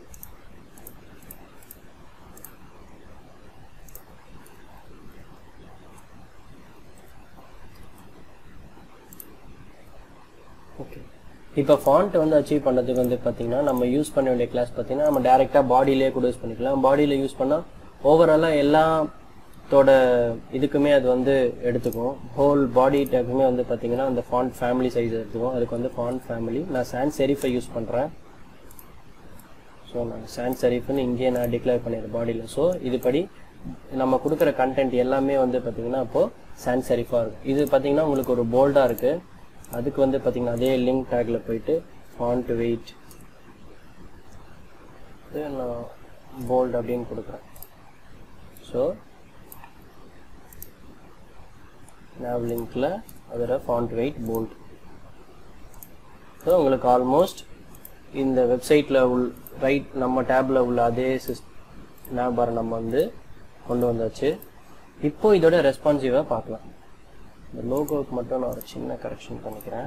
ஓகே, இப்போ ஃபாண்ட் வந்து அச்சீவ் பண்ணுறதுக்கு வந்து பார்த்தீங்கன்னா நம்ம யூஸ் பண்ண வேண்டிய கிளாஸ் பார்த்தீங்கன்னா நம்ம டேரெக்டாக பாடியிலே கூட யூஸ் பண்ணிக்கலாம். பாடியில் யூஸ் பண்ணால் ஓவராலாக எல்லாத்தோட இதுக்குமே அது வந்து எடுத்துக்கும். ஹோல் பாடி டேக்குமே வந்து பார்த்தீங்கன்னா அந்த ஃபாண்ட் ஃபேமிலி சைஸ் எடுத்துக்கும். அதுக்கு வந்து ஃபாண்ட் ஃபேமிலி நான் சான்ஸ் செரிஃபை யூஸ் பண்ணுறேன். ஸோ நான் சான்ஸ் செரிஃப்னு இங்கேயே நான் டிக்ளேர் பண்ணிடுறேன் பாடியில். ஸோ இதுபடி நம்ம கொடுக்குற கண்டென்ட் எல்லாமே வந்து பார்த்தீங்கன்னா இப்போது சான்ஸ் செரிஃபாக இருக்கும். இது பார்த்தீங்கன்னா உங்களுக்கு ஒரு போல்டாக இருக்குது. அதுக்கு வந்து பார்த்தீங்கன்னா அதே லிங்க் டேக்கில் போயிட்டு ஃபாண்ட் வெயிட் நான் போல்ட் அப்படின்னு கொடுக்குறேன். ஸோ nav லிங்க்கில் அதோட ஃபாண்ட் வெயிட் போல்ட். ஸோ உங்களுக்கு ஆல்மோஸ்ட் இந்த வெப்சைட்டில் உள் ரைட் நம்ம டேப்பில் உள்ள அதே சிஸ் nav பாரை நம்ம வந்து கொண்டு வந்தாச்சு. இப்போ இதோட ரெஸ்பான்சிவாக பார்க்கலாம். இந்த லோகோவுக்கு மட்டும் நான் ஒரு சின்ன கரெக்ஷன் பண்ணிக்கிறேன்.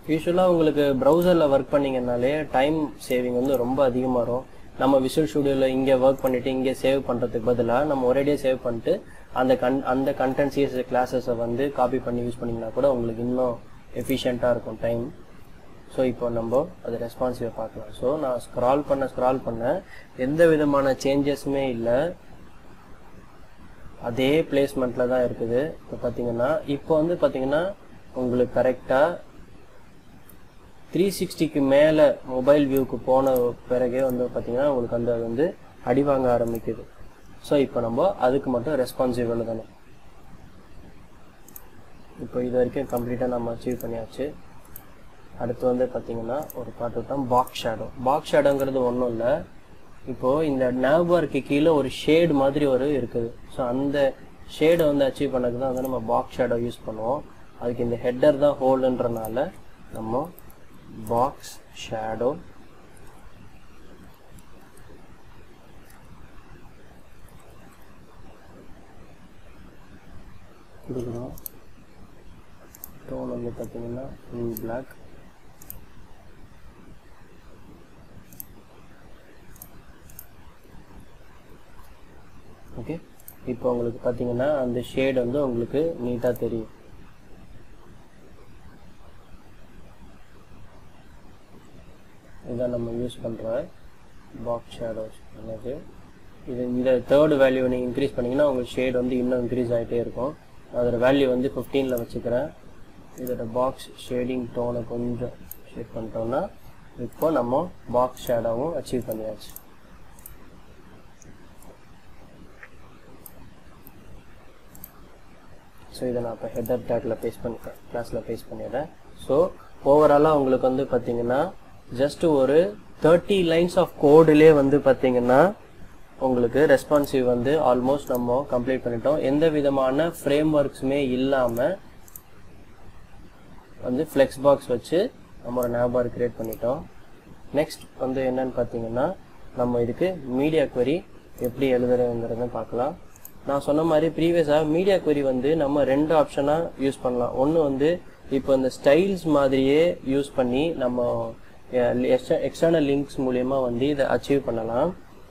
யூஸ்வலாக உங்களுக்கு ப்ரௌசரில் ஒர்க் பண்ணிங்கனாலே டைம் சேவிங் வந்து ரொம்ப அதிகமாக வரும். நம்ம விஷுவல் ஸ்டுடியோவில் இங்கே ஒர்க் பண்ணிவிட்டு இங்கே சேவ் பண்ணுறதுக்கு பதிலாக நம்ம ஒரேடியாக சேவ் பண்ணிட்டு அந்த கன் அந்த கண்டென்ட்ஸ் கிளாஸஸை வந்து காப்பி பண்ணி யூஸ் பண்ணிங்கன்னா கூட உங்களுக்கு இன்னும் எஃபிஷியண்ட்டாக இருக்கும் டைம். ஸோ இப்போ நம்ம அது ரெஸ்பான்சிவாக பார்க்கலாம். ஸோ நான் ஸ்க்ரால் பண்ண ஸ்க்ரால் பண்ண எந்த விதமான சேஞ்சஸுமே இல்லை, அதே பிளேஸ்மெண்ட்டில் தான் இருக்குது. இப்போ பார்த்தீங்கன்னா இப்போ வந்து பார்த்தீங்கன்னா உங்களுக்கு கரெக்டாக த்ரீ சிக்ஸ்டிக்கு மேலே மொபைல் வியூக்கு போன பிறகே வந்து பார்த்தீங்கன்னா உங்களுக்கு அந்த வந்து அடி வாங்க ஆரம்பிக்குது. ஸோ இப்போ நம்ம அதுக்கு மட்டும் ரெஸ்பான்சிவ் எழுதணும். இப்போ இது வரைக்கும் கம்ப்ளீட்டாக நம்ம அச்சீவ் பண்ணியாச்சு. அடுத்து வந்து பார்த்தீங்கன்னா ஒரு பார்ட் விட்டோம் பாக்ஸ் ஷேடோ. பாக்ஸ் ஷேடோங்கிறது ஒன்றும் இல்லை, இப்போது இந்த நேவ்பாருக்கு கீழே ஒரு ஷேடு மாதிரி ஒரு இருக்குது. ஸோ அந்த ஷேடை வந்து அச்சீவ் பண்ணதுக்கு தான் வந்து நம்ம பாக்ஸ் ஷேடோ யூஸ் பண்ணுவோம். அதுக்கு இந்த ஹெட்டர் தான் ஹோல்ன்றனால நம்ம பாக்ஸ் ஷேடோ கொடுக்குறோம். டோன் வந்து பார்த்தீங்கன்னா ஃபுல் பிளாக். ஓகே, இப்போ உங்களுக்கு பார்த்தீங்கன்னா அந்த ஷேட் வந்து உங்களுக்கு நீட்டாக தெரியும். இதான் நம்ம யூஸ் பண்ணுற பாக்ஸ் ஷேடோஸ் என்னது. இது இந்த தேர்டு வேல்யூ நீங்கள் இன்க்ரீஸ் பண்ணிங்கன்னா உங்கள் ஷேட் வந்து இன்னும் இன்க்ரீஸ் ஆகிட்டே இருக்கும். அதோட வேல்யூ வந்து ஃபிஃப்டீனில் வச்சுக்கிறேன். இதோட பாக்ஸ் ஷேடிங் டோனை கொஞ்சம் ஷேட் பண்ணிட்டோம்னா இப்போ நம்ம பாக்ஸ் ஷேடோவும் அச்சீவ் பண்ணியாச்சு. ஸோ இதை நான் இப்போ ஹெட்டர் டேக்கில் பேஸ்ட் பண்ணிக்கிறேன், கிளாஸில் பேஸ்ட் பண்ணிடுறேன். ஸோ ஓவராலாக உங்களுக்கு வந்து பார்த்தீங்கன்னா ஜஸ்ட் ஒரு தேர்ட்டி லைன்ஸ் ஆஃப் கோடுலே வந்து பார்த்தீங்கன்னா உங்களுக்கு ரெஸ்பான்சிவ் வந்து ஆல்மோஸ்ட் நம்ம கம்ப்ளீட் பண்ணிட்டோம். எந்த விதமான ஃப்ரேம் ஒர்க்ஸுமே இல்லாமல் வந்து ஃப்ளெக்ஸ் பாக்ஸ் வச்சு நம்ம ஒரு நேவ்பார் கிரியேட் பண்ணிட்டோம். நெக்ஸ்ட் வந்து என்னன்னு பார்த்தீங்கன்னா நம்ம இதுக்கு மீடியா குவரி எப்படி எழுதுறதுங்கிறத பார்க்கலாம். நான் சொன்ன மாதிரி ப்ரீவியஸாக மீடியா குவரி வந்து நம்ம ரெண்டு ஆப்ஷனாக யூஸ் பண்ணலாம். ஒன்று வந்து இப்போ இந்த ஸ்டைல்ஸ் மாதிரியே யூஸ் பண்ணி நம்ம எக்ஸ்டர்னல் லிங்க்ஸ் மூலமா வந்து இதை அச்சீவ் பண்ணலாம்.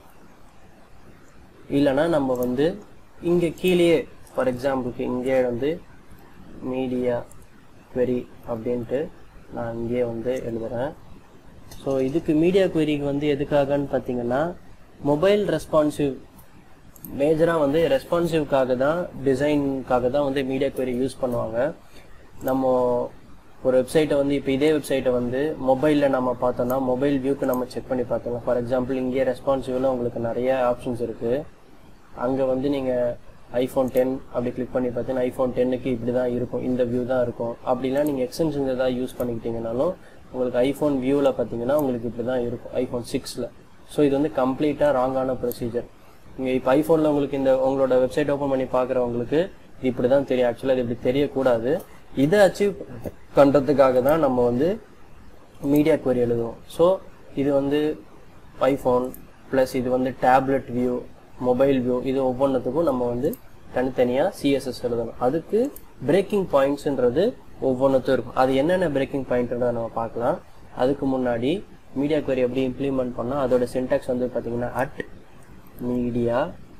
இல்லைனா நம்ம வந்து இங்கே கீழே ஃபார் எக்ஸாம்பிளுக்கு இங்கே வந்து மீடியா குவரி அப்படின்ட்டு நான் இங்கே வந்து எழுதுகிறேன். ஸோ இதுக்கு மீடியா குவரிக்கு வந்து எதுக்காகன்னு பார்த்தீங்கன்னா மொபைல் ரெஸ்பான்சிவ் மேஜராக வந்து ரெஸ்பான்சிவ்காக தான், டிசைனுக்காக தான் வந்து மீடியா குவரி யூஸ் பண்ணுவாங்க. நம்ம ஒரு வெப்சைட்டை வந்து இப்போ இதே வெப்சைட்டை வந்து மொபைலில் நம்ம பார்த்தோம்னா மொபைல் வியூக்கு நம்ம செக் பண்ணி பார்த்தோம்னா ஃபார் எக்ஸாம்பிள் இங்கே ரெஸ்பான்சிவில் உங்களுக்கு நிறைய ஆப்ஷன்ஸ் இருக்குது. அங்கே வந்து நீங்கள் ஐஃபோன் டென் அப்படி கிளிக் பண்ணி பார்த்தீங்கன்னா ஐஃபோன் டென்னுக்கு இப்படி தான் இருக்கும், இந்த வியூ தான் இருக்கும். அப்படிலாம் நீங்கள் எக்ஸ்டென்ஷன்ஸ் ஏதாவது யூஸ் பண்ணிக்கிட்டீங்கனாலும் உங்களுக்கு ஐஃபோன் வியூவில் பார்த்தீங்கன்னா உங்களுக்கு இப்படி தான் இருக்கும் ஐஃபோன் சிக்ஸில். ஸோ இது வந்து கம்ப்ளீட்டாக ராங்கான ப்ரொசீஜர். நீங்கள் இப்போ ஐஃபோனில் உங்களுக்கு இந்த உங்களோட வெப்சைட் ஓப்பன் பண்ணி பார்க்குறவங்களுக்கு இது இப்படி தான் தெரியும். ஆக்சுவலாக இது இப்படி தெரியக்கூடாது. இதை அச்சீவ் பண்ணுறதுக்காக தான் நம்ம வந்து மீடியா குவரி எழுதுவோம். ஸோ இது வந்து ஐஃபோன் ப்ளஸ் இது வந்து டேப்லெட் வியூ, மொபைல் வியூ, இது ஒவ்வொன்றுத்துக்கும் நம்ம வந்து தனித்தனியாக சிஎஸ்எஸ் எழுதணும். அதுக்கு பிரேக்கிங் பாயிண்ட்ஸுன்றது ஒவ்வொன்றுத்தும் இருக்கும். அது என்னென்ன பிரேக்கிங் பாயிண்ட்ன்றதை நம்ம பார்க்கலாம். அதுக்கு முன்னாடி மீடியா குவரி எப்படி இம்ப்ளிமெண்ட் பண்ணால் அதோட சின்டாக்ஸ் வந்து பார்த்தீங்கன்னா அட் மீடியா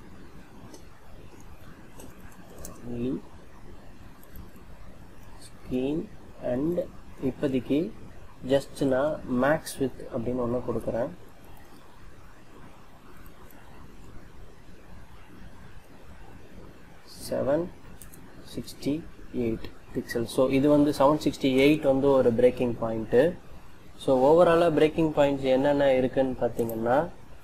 ஸ்கீம் அண்ட் இப்போதைக்கு ஜஸ்ட் நான் மேக்ஸ் வித் அப்படின்னு ஒன்று கொடுக்குறேன். Seven sixty eight pixel. So இது வந்து செவன் சிக்ஸ்டி எயிட் வந்து ஒரு பிரேக்கிங் பாயிண்ட்டு. ஸோ ஓவராலாக பிரேக்கிங் பாயிண்ட்ஸ் என்னென்ன இருக்குன்னு பார்த்தீங்கன்னா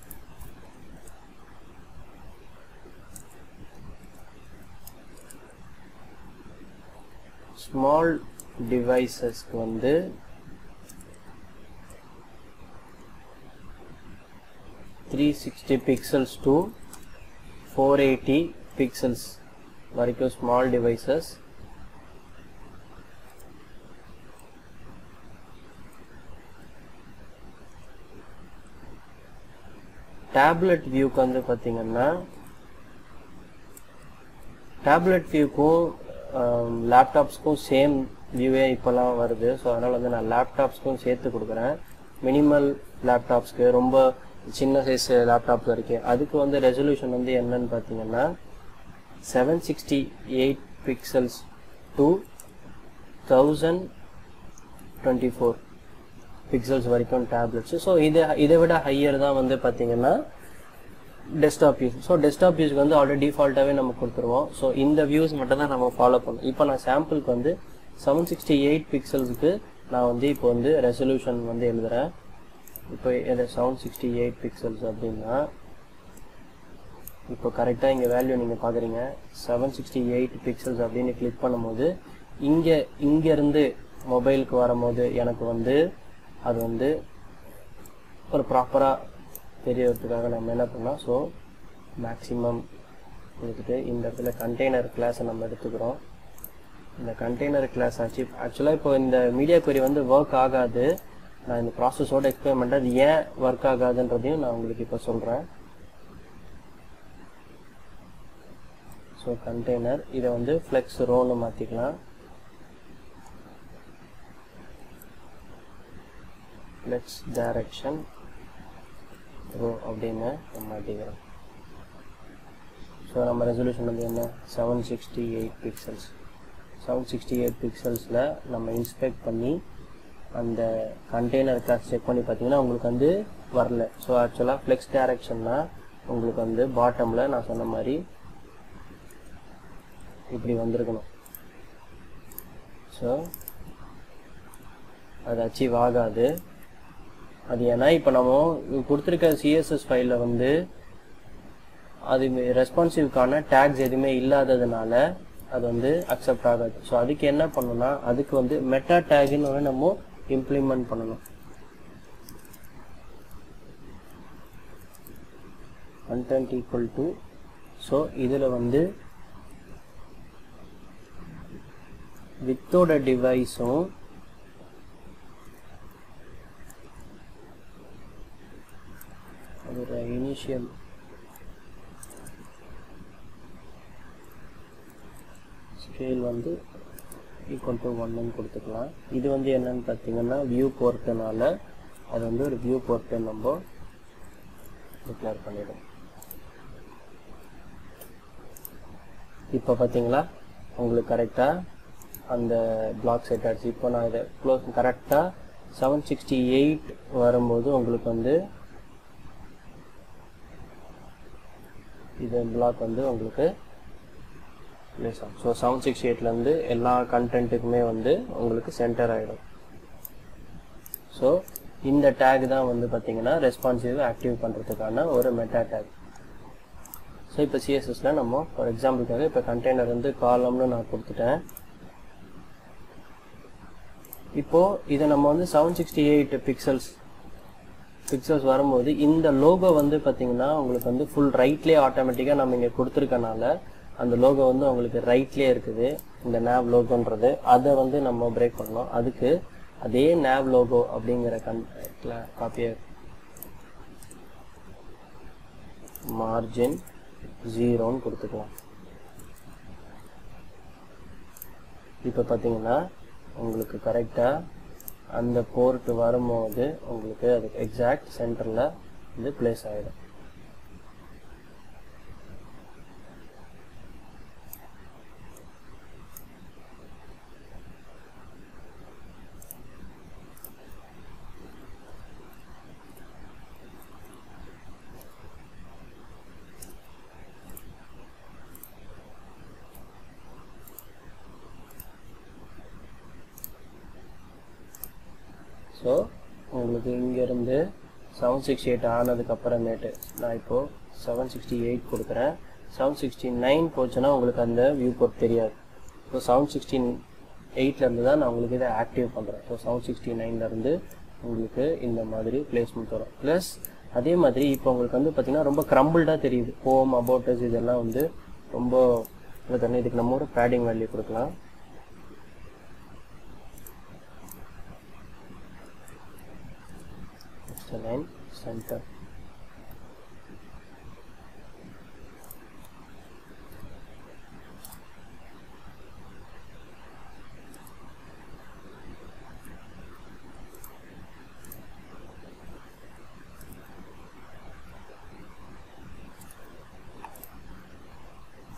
ஸ்மால் டிவைசஸ்க்கு வந்து three sixty pixels to four eighty pixels வரைக்கும் ஸ்மால் டிவைசஸ். டேப்லெட் வியூக்கு வந்து பார்த்தீங்கன்னா டேப்லெட் வியூக்கும் லேப்டாப்ஸ்க்கும் சேம் வியூவே இப்போலாம் வருது. ஸோ அதனால் வந்து நான் லேப்டாப்ஸ்க்கும் சேர்த்து கொடுக்குறேன். மினிமல் லேப்டாப்ஸ்க்கு, ரொம்ப சின்ன சைஸ் லேப்டாப்ஸ் வரைக்கும். அதுக்கு வந்து ரெசல்யூஷன் வந்து என்னன்னு பார்த்தீங்கன்னா seven sixty eight pixels to thousand twenty four pixels வரைக்கும் டேப்லெட்ஸ். ஸோ இதை இதை விட ஹையர் தான் வந்து பார்த்தீங்கன்னா டெஸ்க்டாப் யூஸ். ஸோ டெஸ்க்டாப் யூஸ்க்கு வந்து ஆல்ரெடி டிஃபால்ட்டாகவே நம்ம கொடுத்துருவோம். ஸோ இந்த வியூஸ் மட்டும் தான் நம்ம ஃபாலோ பண்ணணும். இப்போ நான் சாம்பிளுக்கு வந்து செவன் சிக்ஸ்டி எயிட் பிக்சல்ஸுக்கு நான் வந்து இப்போ வந்து ரெசல்யூஷன் வந்து எழுதுகிறேன். இப்போ செவன் சிக்ஸ்டி எயிட் பிக்சல்ஸ் அப்படின்னா இப்போ கரெக்டாக இங்கே வேல்யூ நீங்கள் பார்க்குறீங்க. செவன் சிக்ஸ்டி எயிட் பிக்சல்ஸ் அப்படின்னு கிளிக் பண்ணும்போது இங்கே இங்கேருந்து மொபைலுக்கு வரும்போது எனக்கு வந்து அது வந்து ஒரு ப்ராப்பராக தெரியறதுக்காக நம்ம என்ன பண்ணலாம். ஸோ மேக்ஸிமம் கொடுத்துட்டு இந்த இடத்துல கண்டெய்னர் கிளாஸை நம்ம எடுத்துக்கிறோம். இந்த கண்டெய்னர் கிளாஸ் ஆச்சு. ஆக்சுவலாக இப்போ இந்த மீடியா query வந்து ஒர்க் ஆகாது. நான் இந்த ப்ராசஸோட எக்ஸ்பிளைன் பண்ணுறேன். அது ஏன் ஒர்க் ஆகாதுன்றதையும் நான் உங்களுக்கு இப்போ சொல்கிறேன். ஸோ கண்டெய்னர் இதை வந்து ஃப்ளெக்ஸ் ரோன்னு மாற்றிக்கலாம். ஃப்ளெக்ஸ் டைரக்ஷன் ரோ அப்படின்னு நம்ம மாட்டிக்கிறோம். ஸோ நம்ம ரெசல்யூஷன் வந்து என்ன, seven sixty eight pixels. Seven sixty eight பிக்சல்ஸில் நம்ம இன்ஸ்பெக்ட் பண்ணி அந்த கண்டெய்னர் கிளாஸ் செக் பண்ணி பார்த்தீங்கன்னா உங்களுக்கு வந்து வரல. ஸோ ஆக்சுவலாக ஃப்ளெக்ஸ் டைரக்ஷன்னா உங்களுக்கு வந்து பாட்டமில் நான் சொன்ன மாதிரி இப்படி வந்திருக்கணும். ஸோ அது அச்சீவ் ஆகாது. அது ஏன்னா இப்போ நம்ம கொடுத்துருக்க சிஎஸ்எஸ் ஃபைலில் வந்து அது ரெஸ்பான்சிவ்க்கான டேக்ஸ் எதுவுமே இல்லாததுனால அது வந்து அக்செப்ட் ஆகாது. ஸோ அதுக்கு என்ன பண்ணணும்னா அதுக்கு வந்து மெட்டா டேக்னு வந்து நம்ம இம்ப்ளிமெண்ட் பண்ணணும். கண்டென்ட் ஈக்குவல் டு, ஸோ இதில் வந்து வித்தோட டிவைஸும் ஒரு இனிஷியல் ஸ்கேல் வந்து ஈக்குவல் டு ஒன்னு கொடுத்துக்கலாம். இது வந்து என்னன்னு பார்த்தீங்கன்னா வியூ போர்ட்டுனால அது வந்து ஒரு வியூ போர்ட்டு நம்ம டிக்ளேர் பண்ணிடும். இப்போ பார்த்தீங்களா உங்களுக்கு கரெக்டாக அந்த பிளாக் செட் ஆச்சு. இப்போ நான் இதை க்ளோஸ் கரெக்டாக செவன் சிக்ஸ்டி எயிட் வரும்போது உங்களுக்கு வந்து இது பிளாக் வந்து உங்களுக்கு பிளேஸ் ஆகும். ஸோ செவன் சிக்ஸ்டி எயிட்லேருந்து எல்லா கண்டென்ட்டுக்குமே வந்து உங்களுக்கு சென்டர் ஆகிடும். ஸோ இந்த டேக் தான் வந்து பார்த்தீங்கன்னா ரெஸ்பான்சிவ் ஆக்டிவ் பண்ணுறதுக்கான ஒரு மெட்டா டேக். ஸோ இப்போ சிஎஸ்எஸில் நம்ம ஃபார் எக்ஸாம்பிளுக்காக இப்போ கண்டெய்னர் வந்து காலம்னு நான் கொடுத்துட்டேன். இப்போது இதை நம்ம வந்து seven sixty eight pixels pixels வரும்போது இந்த லோகோ வந்து பார்த்தீங்கன்னா உங்களுக்கு வந்து ஃபுல் ரைட்லேயே ஆட்டோமேட்டிக்காக நம்ம இங்கே கொடுத்துருக்கனால அந்த லோகோ வந்து உங்களுக்கு ரைட்லேயே இருக்குது. இந்த நேவ் லோகோன்றது அதை வந்து நம்ம பிரேக் பண்ணணும். அதுக்கு அதே நேவ் லோகோ அப்படிங்கிற கன் காப்பியை மார்ஜின் ஜீரோன்னு கொடுத்துக்கலாம். இப்போ பார்த்தீங்கன்னா உங்களுக்கு கரெக்டாக அந்த போர்ட் வரும்போது உங்களுக்கு அது எக்ஸாக்ட் சென்டரில் இது பிளேஸ் ஆகிடும். ஸோ உங்களுக்கு இங்கேருந்து செவன் சிக்ஸ்டி எயிட் ஆனதுக்கப்புறமேட்டு நான் இப்போது செவன் சிக்ஸ்டி எயிட் கொடுக்குறேன். செவன் சிக்ஸ்டி நைன் போச்சுன்னா உங்களுக்கு அந்த வியூ போர்ட் தெரியாது. ஸோ செவன் சிக்ஸ்டி எயிட்லேருந்து தான் நான் உங்களுக்கு இதை ஆக்டிவ் பண்ணுறேன். ஸோ செவன் சிக்ஸ்டி நைன்லேருந்து உங்களுக்கு இந்த மாதிரி பிளேஸ்மெண்ட் வரும். ப்ளஸ் அதே மாதிரி இப்போ உங்களுக்கு வந்து பார்த்திங்கன்னா ரொம்ப க்ரம்பிள்டாக தெரியுது. ஹோம் அபவுட்டஸ் இதெல்லாம் வந்து ரொம்ப தண்ணி. இதுக்கு நம்ம ஒரு பேடிங் வேல்யூ கொடுக்கலாம். Line center.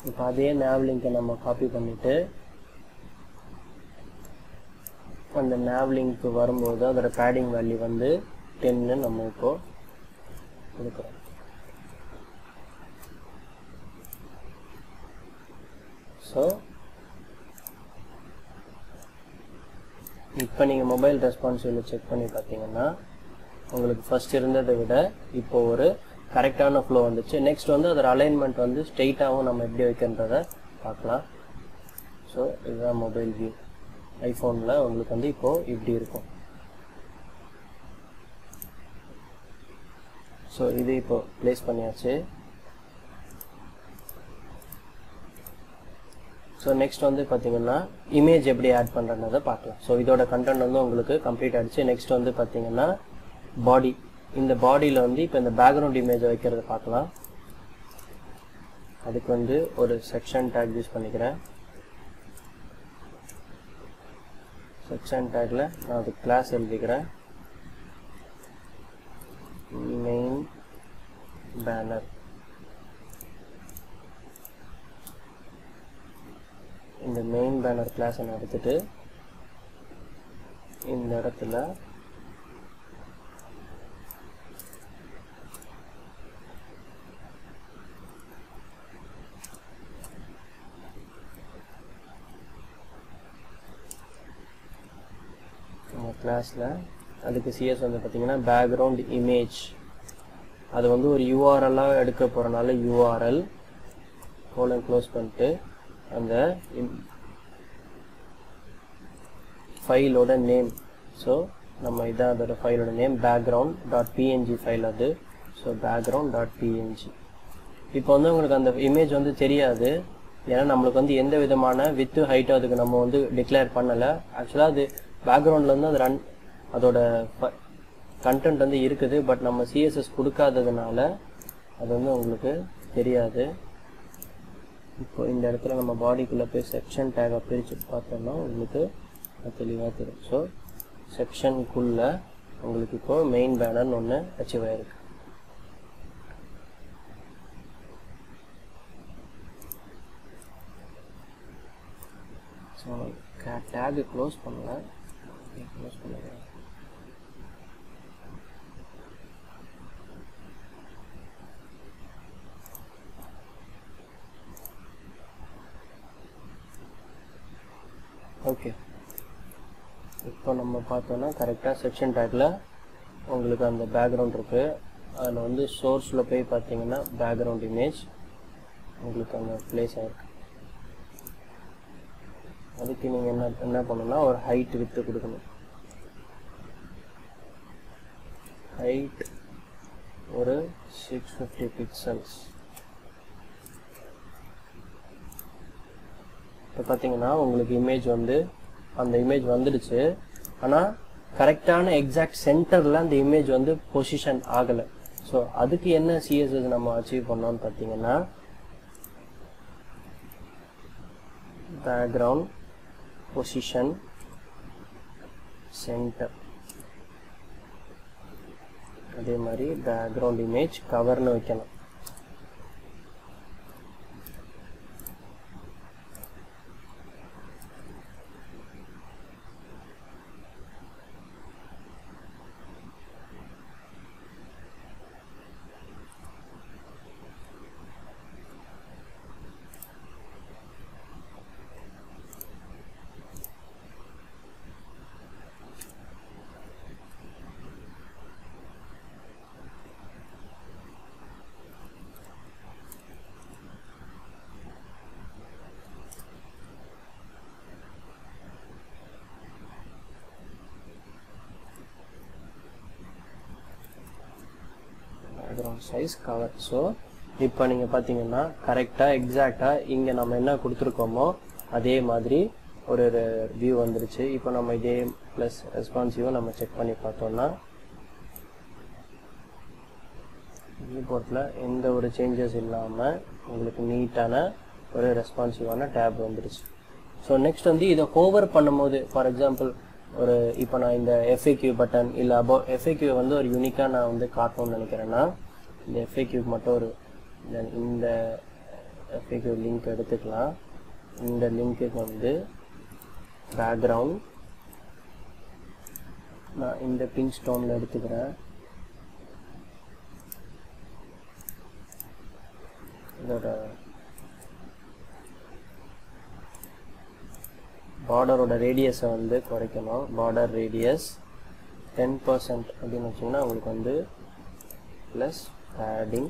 இப்போ அதே nav லிங்கை நம்ம காப்பி பண்ணிட்டு அந்த nav லிங்க் வரும்போது அதோட பேடிங் வேல்யூ வந்து ten ன்னு நம்ம இப்போ கொடுக்குறோம். ஸோ இப்போ நீங்கள் மொபைல் ரெஸ்பான்சிவில் செக் பண்ணி பார்த்தீங்கன்னா உங்களுக்கு ஃபர்ஸ்ட் இருந்ததை விட இப்போ ஒரு கரெக்டான ஃப்ளோ வந்துச்சு. நெக்ஸ்ட் வந்து அதோட அலைன்மெண்ட் வந்து ஸ்ட்ரெயிட்டாகவும் நம்ம எப்படி வைக்கின்றதை பார்க்கலாம். ஸோ இதுதான் மொபைல் வியூ. ஐஃபோனில் உங்களுக்கு வந்து இப்போது இப்படி இருக்கும். ஸோ இது இப்போ ப்ளேஸ் பண்ணியாச்சு. ஸோ நெக்ஸ்ட் வந்து பார்த்தீங்கன்னா இமேஜ் எப்படி ஆட் பண்ணுறதை பார்க்கலாம். ஸோ இதோட கண்டென்ட் வந்து உங்களுக்கு கம்ப்ளீட் ஆகிடுச்சு. நெக்ஸ்ட் வந்து பார்த்தீங்கன்னா பாடி. இந்த பாடியில் வந்து இப்போ இந்த பேக்ரவுண்ட் இமேஜை வைக்கிறத பார்க்கலாம். அதுக்கு வந்து ஒரு செக்ஷன் டேக் யூஸ் பண்ணிக்கிறேன். செக்ஷன் டேக்கில் நான் அது கிளாஸ் எழுதிக்கிறேன். Main banner. இந்த மெயின் பேனர் கிளாஸை நான் எடுத்துட்டு இந்த இடத்துல கிளாஸில் அதுக்கு சிஎஸ் வந்து பார்த்தீங்கன்னா பேக்ரவுண்ட் இமேஜ். அது வந்து ஒரு யூஆர்எல்லாக எடுக்க போகிறனால யூஆர்எல் கோலன் க்ளோஸ் பண்ணிட்டு அந்த ஃபைலோட நேம். ஸோ நம்ம இதான் அதோட ஃபைலோட name background dot PNG file அது. So background dot PNG. இப்போ வந்து உங்களுக்கு அந்த இமேஜ் வந்து தெரியாது, ஏன்னா நம்மளுக்கு வந்து எந்த விதமான வித்து ஹைட்டும் அதுக்கு நம்ம வந்து டிக்ளேர் பண்ணலை. ஆக்சுவலாக அது பேக்ரவுண்டில் வந்து அது ரன் அதோட கண்டென்ட் வந்து இருக்குது, பட் நம்ம சிஎஸ்எஸ் கொடுக்காததுனால அது வந்து உங்களுக்கு தெரியாது. இப்போ இந்த இடத்துல நம்ம பாடிக்குள்ளே போய் செக்ஷன் டேகை பிரித்து பார்த்தோம்னா உங்களுக்கு தெளிவாக தெரியும். ஸோ செக்ஷனுக்குள்ளே உங்களுக்கு இப்போது மெயின் பேனர்னு ஒன்று அச்சீவ் ஆகிருக்கு. ஸோ டேகு க்ளோஸ் பண்ணல, க்ளோஸ் பண்ணுங்க. ஓகே, இப்போ நம்ம பார்த்தோன்னா கரெக்டாக செக்ஷன் டேக்கில் உங்களுக்கு அந்த பேக்ரவுண்ட் இருக்குது. அதில் வந்து சோர்ஸில் போய் பார்த்தீங்கன்னா பேக்ரவுண்ட் இமேஜ் உங்களுக்கு அங்கே ப்ளேஸ் ஆகிருக்கு. அதுக்கு நீங்கள் என்ன என்ன பண்ணணும்னா ஒரு ஹைட் வித்து கொடுக்கணும். ஹைட் ஒரு சிக்ஸ் ஃபிஃப்டி பிக்சல்ஸ். இப்போ பார்த்தீங்கன்னா உங்களுக்கு இமேஜ் வந்து அந்த இமேஜ் வந்துடுச்சு, ஆனால் கரெக்டான எக்ஸாக்ட் சென்டரில் அந்த இமேஜ் வந்து பொசிஷன் ஆகலை. ஸோ அதுக்கு என்ன சிஎஸ்எஸ் நம்ம அச்சீவ் பண்ணோம்னு பார்த்தீங்கன்னா பேக்ரவுண்ட் பொசிஷன் சென்டர், அதே மாதிரி பேக்ரவுண்ட் இமேஜ் கவர்னு வைக்கணும். Size cover. ஸோ இப்போ நீங்கள் பார்த்தீங்கன்னா கரெக்டாக எக்ஸாக்டாக இங்கே நம்ம என்ன கொடுத்துருக்கோமோ அதே மாதிரி ஒரு வியூ வந்துருச்சு. இப்போ நம்ம இதே ப்ளஸ் ரெஸ்பான்சிவை நம்ம செக் பண்ணி பார்த்தோம்னா கீபோர்டில் எந்த ஒரு சேஞ்சஸ் இல்லாமல் உங்களுக்கு நீட்டான ஒரு ரெஸ்பான்சிவான டேப் வந்துருச்சு. ஸோ நெக்ஸ்ட் வந்து இதை ஹோவர் பண்ணும்போது ஃபார் எக்ஸாம்பிள் ஒரு இப்போ நான் இந்த எஃப்ஏக்யூ பட்டன் இல்லை அபோ எஃப்ஏக்யூ வந்து ஒரு யூனிக்காக நான் வந்து காட்டணும்னு நினைக்கிறேன்னா இந்த எஃப்ஏக்யூ மட்டும் ஒரு இந்த F A Q லிங்க் எடுத்துக்கலாம். இந்த லிங்க்குக்கு வந்து பேக்ரவுண்ட் நான் இந்த பிங்க் ஸ்டோனில் எடுத்துக்கிறேன். இதோட பார்டரோட ரேடியஸை வந்து குறைக்கணும். பார்டர் ரேடியஸ் டென் பர்சன்ட் அப்படின்னு வச்சிங்கன்னா உங்களுக்கு வந்து ப்ளஸ் பேடிங்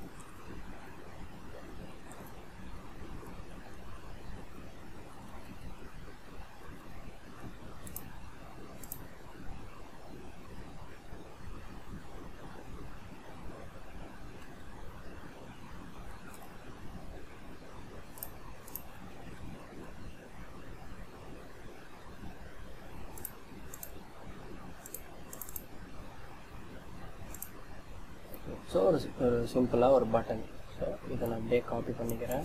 ஸோ ஒரு ஒரு சிம்பிளாக ஒரு பட்டன். ஸோ இதை நான் அப்படியே காப்பி பண்ணிக்கிறேன்.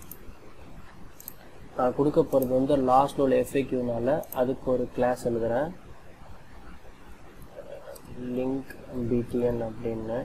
நான் கொடுக்க போகிறது வந்து லாஸ்ட்டில் உள்ள F A Q-னால அதுக்கு ஒரு கிளாஸ் எழுதுகிறேன். லிங்க் B T N அப்படின்னு.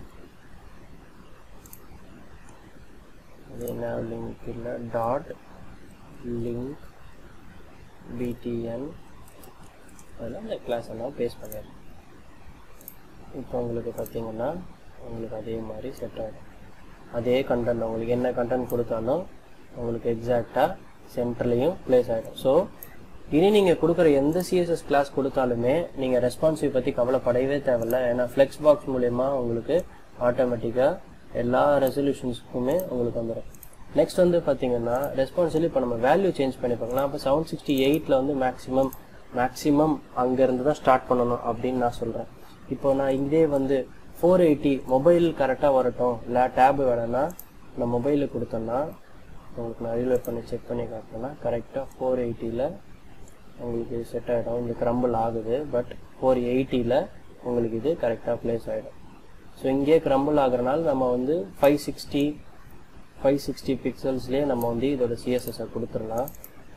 அது என்ன லிங்க் இல்லை dot link B T N அதில் அந்த கிளாஸ் எல்லாம் பேஸ்ட் பண்ணிடுறேன். இப்போ உங்களுக்கு பார்த்தீங்கன்னா உங்களுக்கு அதே மாதிரி செட் ஆகிடும். அதே கண்டென்ட் உங்களுக்கு என்ன கண்டென்ட் கொடுத்தாலும் உங்களுக்கு எக்ஸாக்டாக சென்டர்லேயும் ப்ளேஸ் ஆகிடும். ஸோ இனி நீங்கள் கொடுக்குற எந்த C S S கிளாஸ் கொடுத்தாலுமே நீங்கள் ரெஸ்பான்சிவ் பற்றி கவலைப்படவே தேவையில்லை. ஏன்னா ஃப்ளெக்ஸ் பாக்ஸ் மூலயமா உங்களுக்கு ஆட்டோமேட்டிக்காக எல்லா ரெசல்யூஷன்ஸுக்குமே உங்களுக்கு வந்துடும். நெக்ஸ்ட் வந்து பார்த்தீங்கன்னா ரெஸ்பான்சிவ் இப்போ நம்ம வேல்யூ சேஞ்ச் பண்ணி பார்க்கலாம். அப்போ செவன் சிக்ஸ்டி எயிட்டில் வந்து மேக்ஸிமம் மேக்ஸிமம் அங்கேருந்து தான் ஸ்டார்ட் பண்ணணும் அப்படின்னு நான் சொல்கிறேன். இப்போ நான் இதே வந்து ஃபோர் எயிட்டி மொபைல் கரெக்டாக வரட்டும், இல்லை டேபு வேணும்னா நான் மொபைலில் கொடுத்தேன்னா உங்களுக்கு நான் ரீலோட் பண்ணி செக் பண்ணி காட்டினேன்னா கரெக்டாக ஃபோர் எயிட்டியில் உங்களுக்கு செட் ஆகிடும். இந்த க்ரம்பிள் ஆகுது, பட் ஃபோர் எயிட்டியில் உங்களுக்கு இது கரெக்டாக ப்ளேஸ் ஆகிடும். ஸோ இங்கே க்ரம்பிள் ஆகிறனால நம்ம வந்து ஃபைவ் சிக்ஸ்டி ஃபைவ் சிக்ஸ்டி பிக்சல்ஸ்லேயே நம்ம வந்து இதோட சிஎஸ்எஸ்ஸை கொடுத்துடலாம்.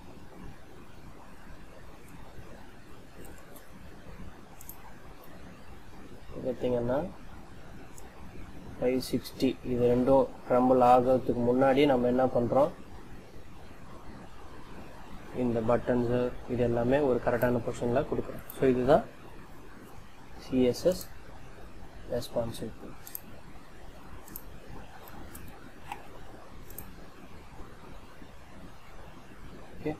பார்த்தீங்கன்னா ஃபைவ் சிக்ஸ்டி இது ரெண்டும் க்ரம்பிள் ஆகிறதுக்கு முன்னாடி நம்ம என்ன பண்ணுறோம், இந்த பட்டன்ஸு இது எல்லாமே ஒரு கரெக்டான பொசிஷனில் கொடுக்குறோம். ஸோ இதுதான் C S S responsive. Okay.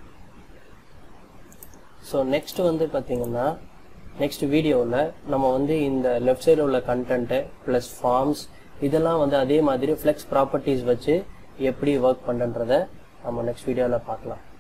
So next வந்து பார்த்தீங்கன்னா நெக்ஸ்ட் வீடியோவில் நம்ம வந்து இந்த லெஃப்ட் சைடில் உள்ள கண்டென்ட்டு ப்ளஸ் ஃபார்ம்ஸ் இதெல்லாம் வந்து அதே மாதிரி ஃப்ளெக்ஸ் ப்ராப்பர்ட்டிஸ் வச்சு எப்படி ஒர்க் பண்ணுறதை நம்ம நெக்ஸ்ட் வீடியோவில் பார்க்கலாம்.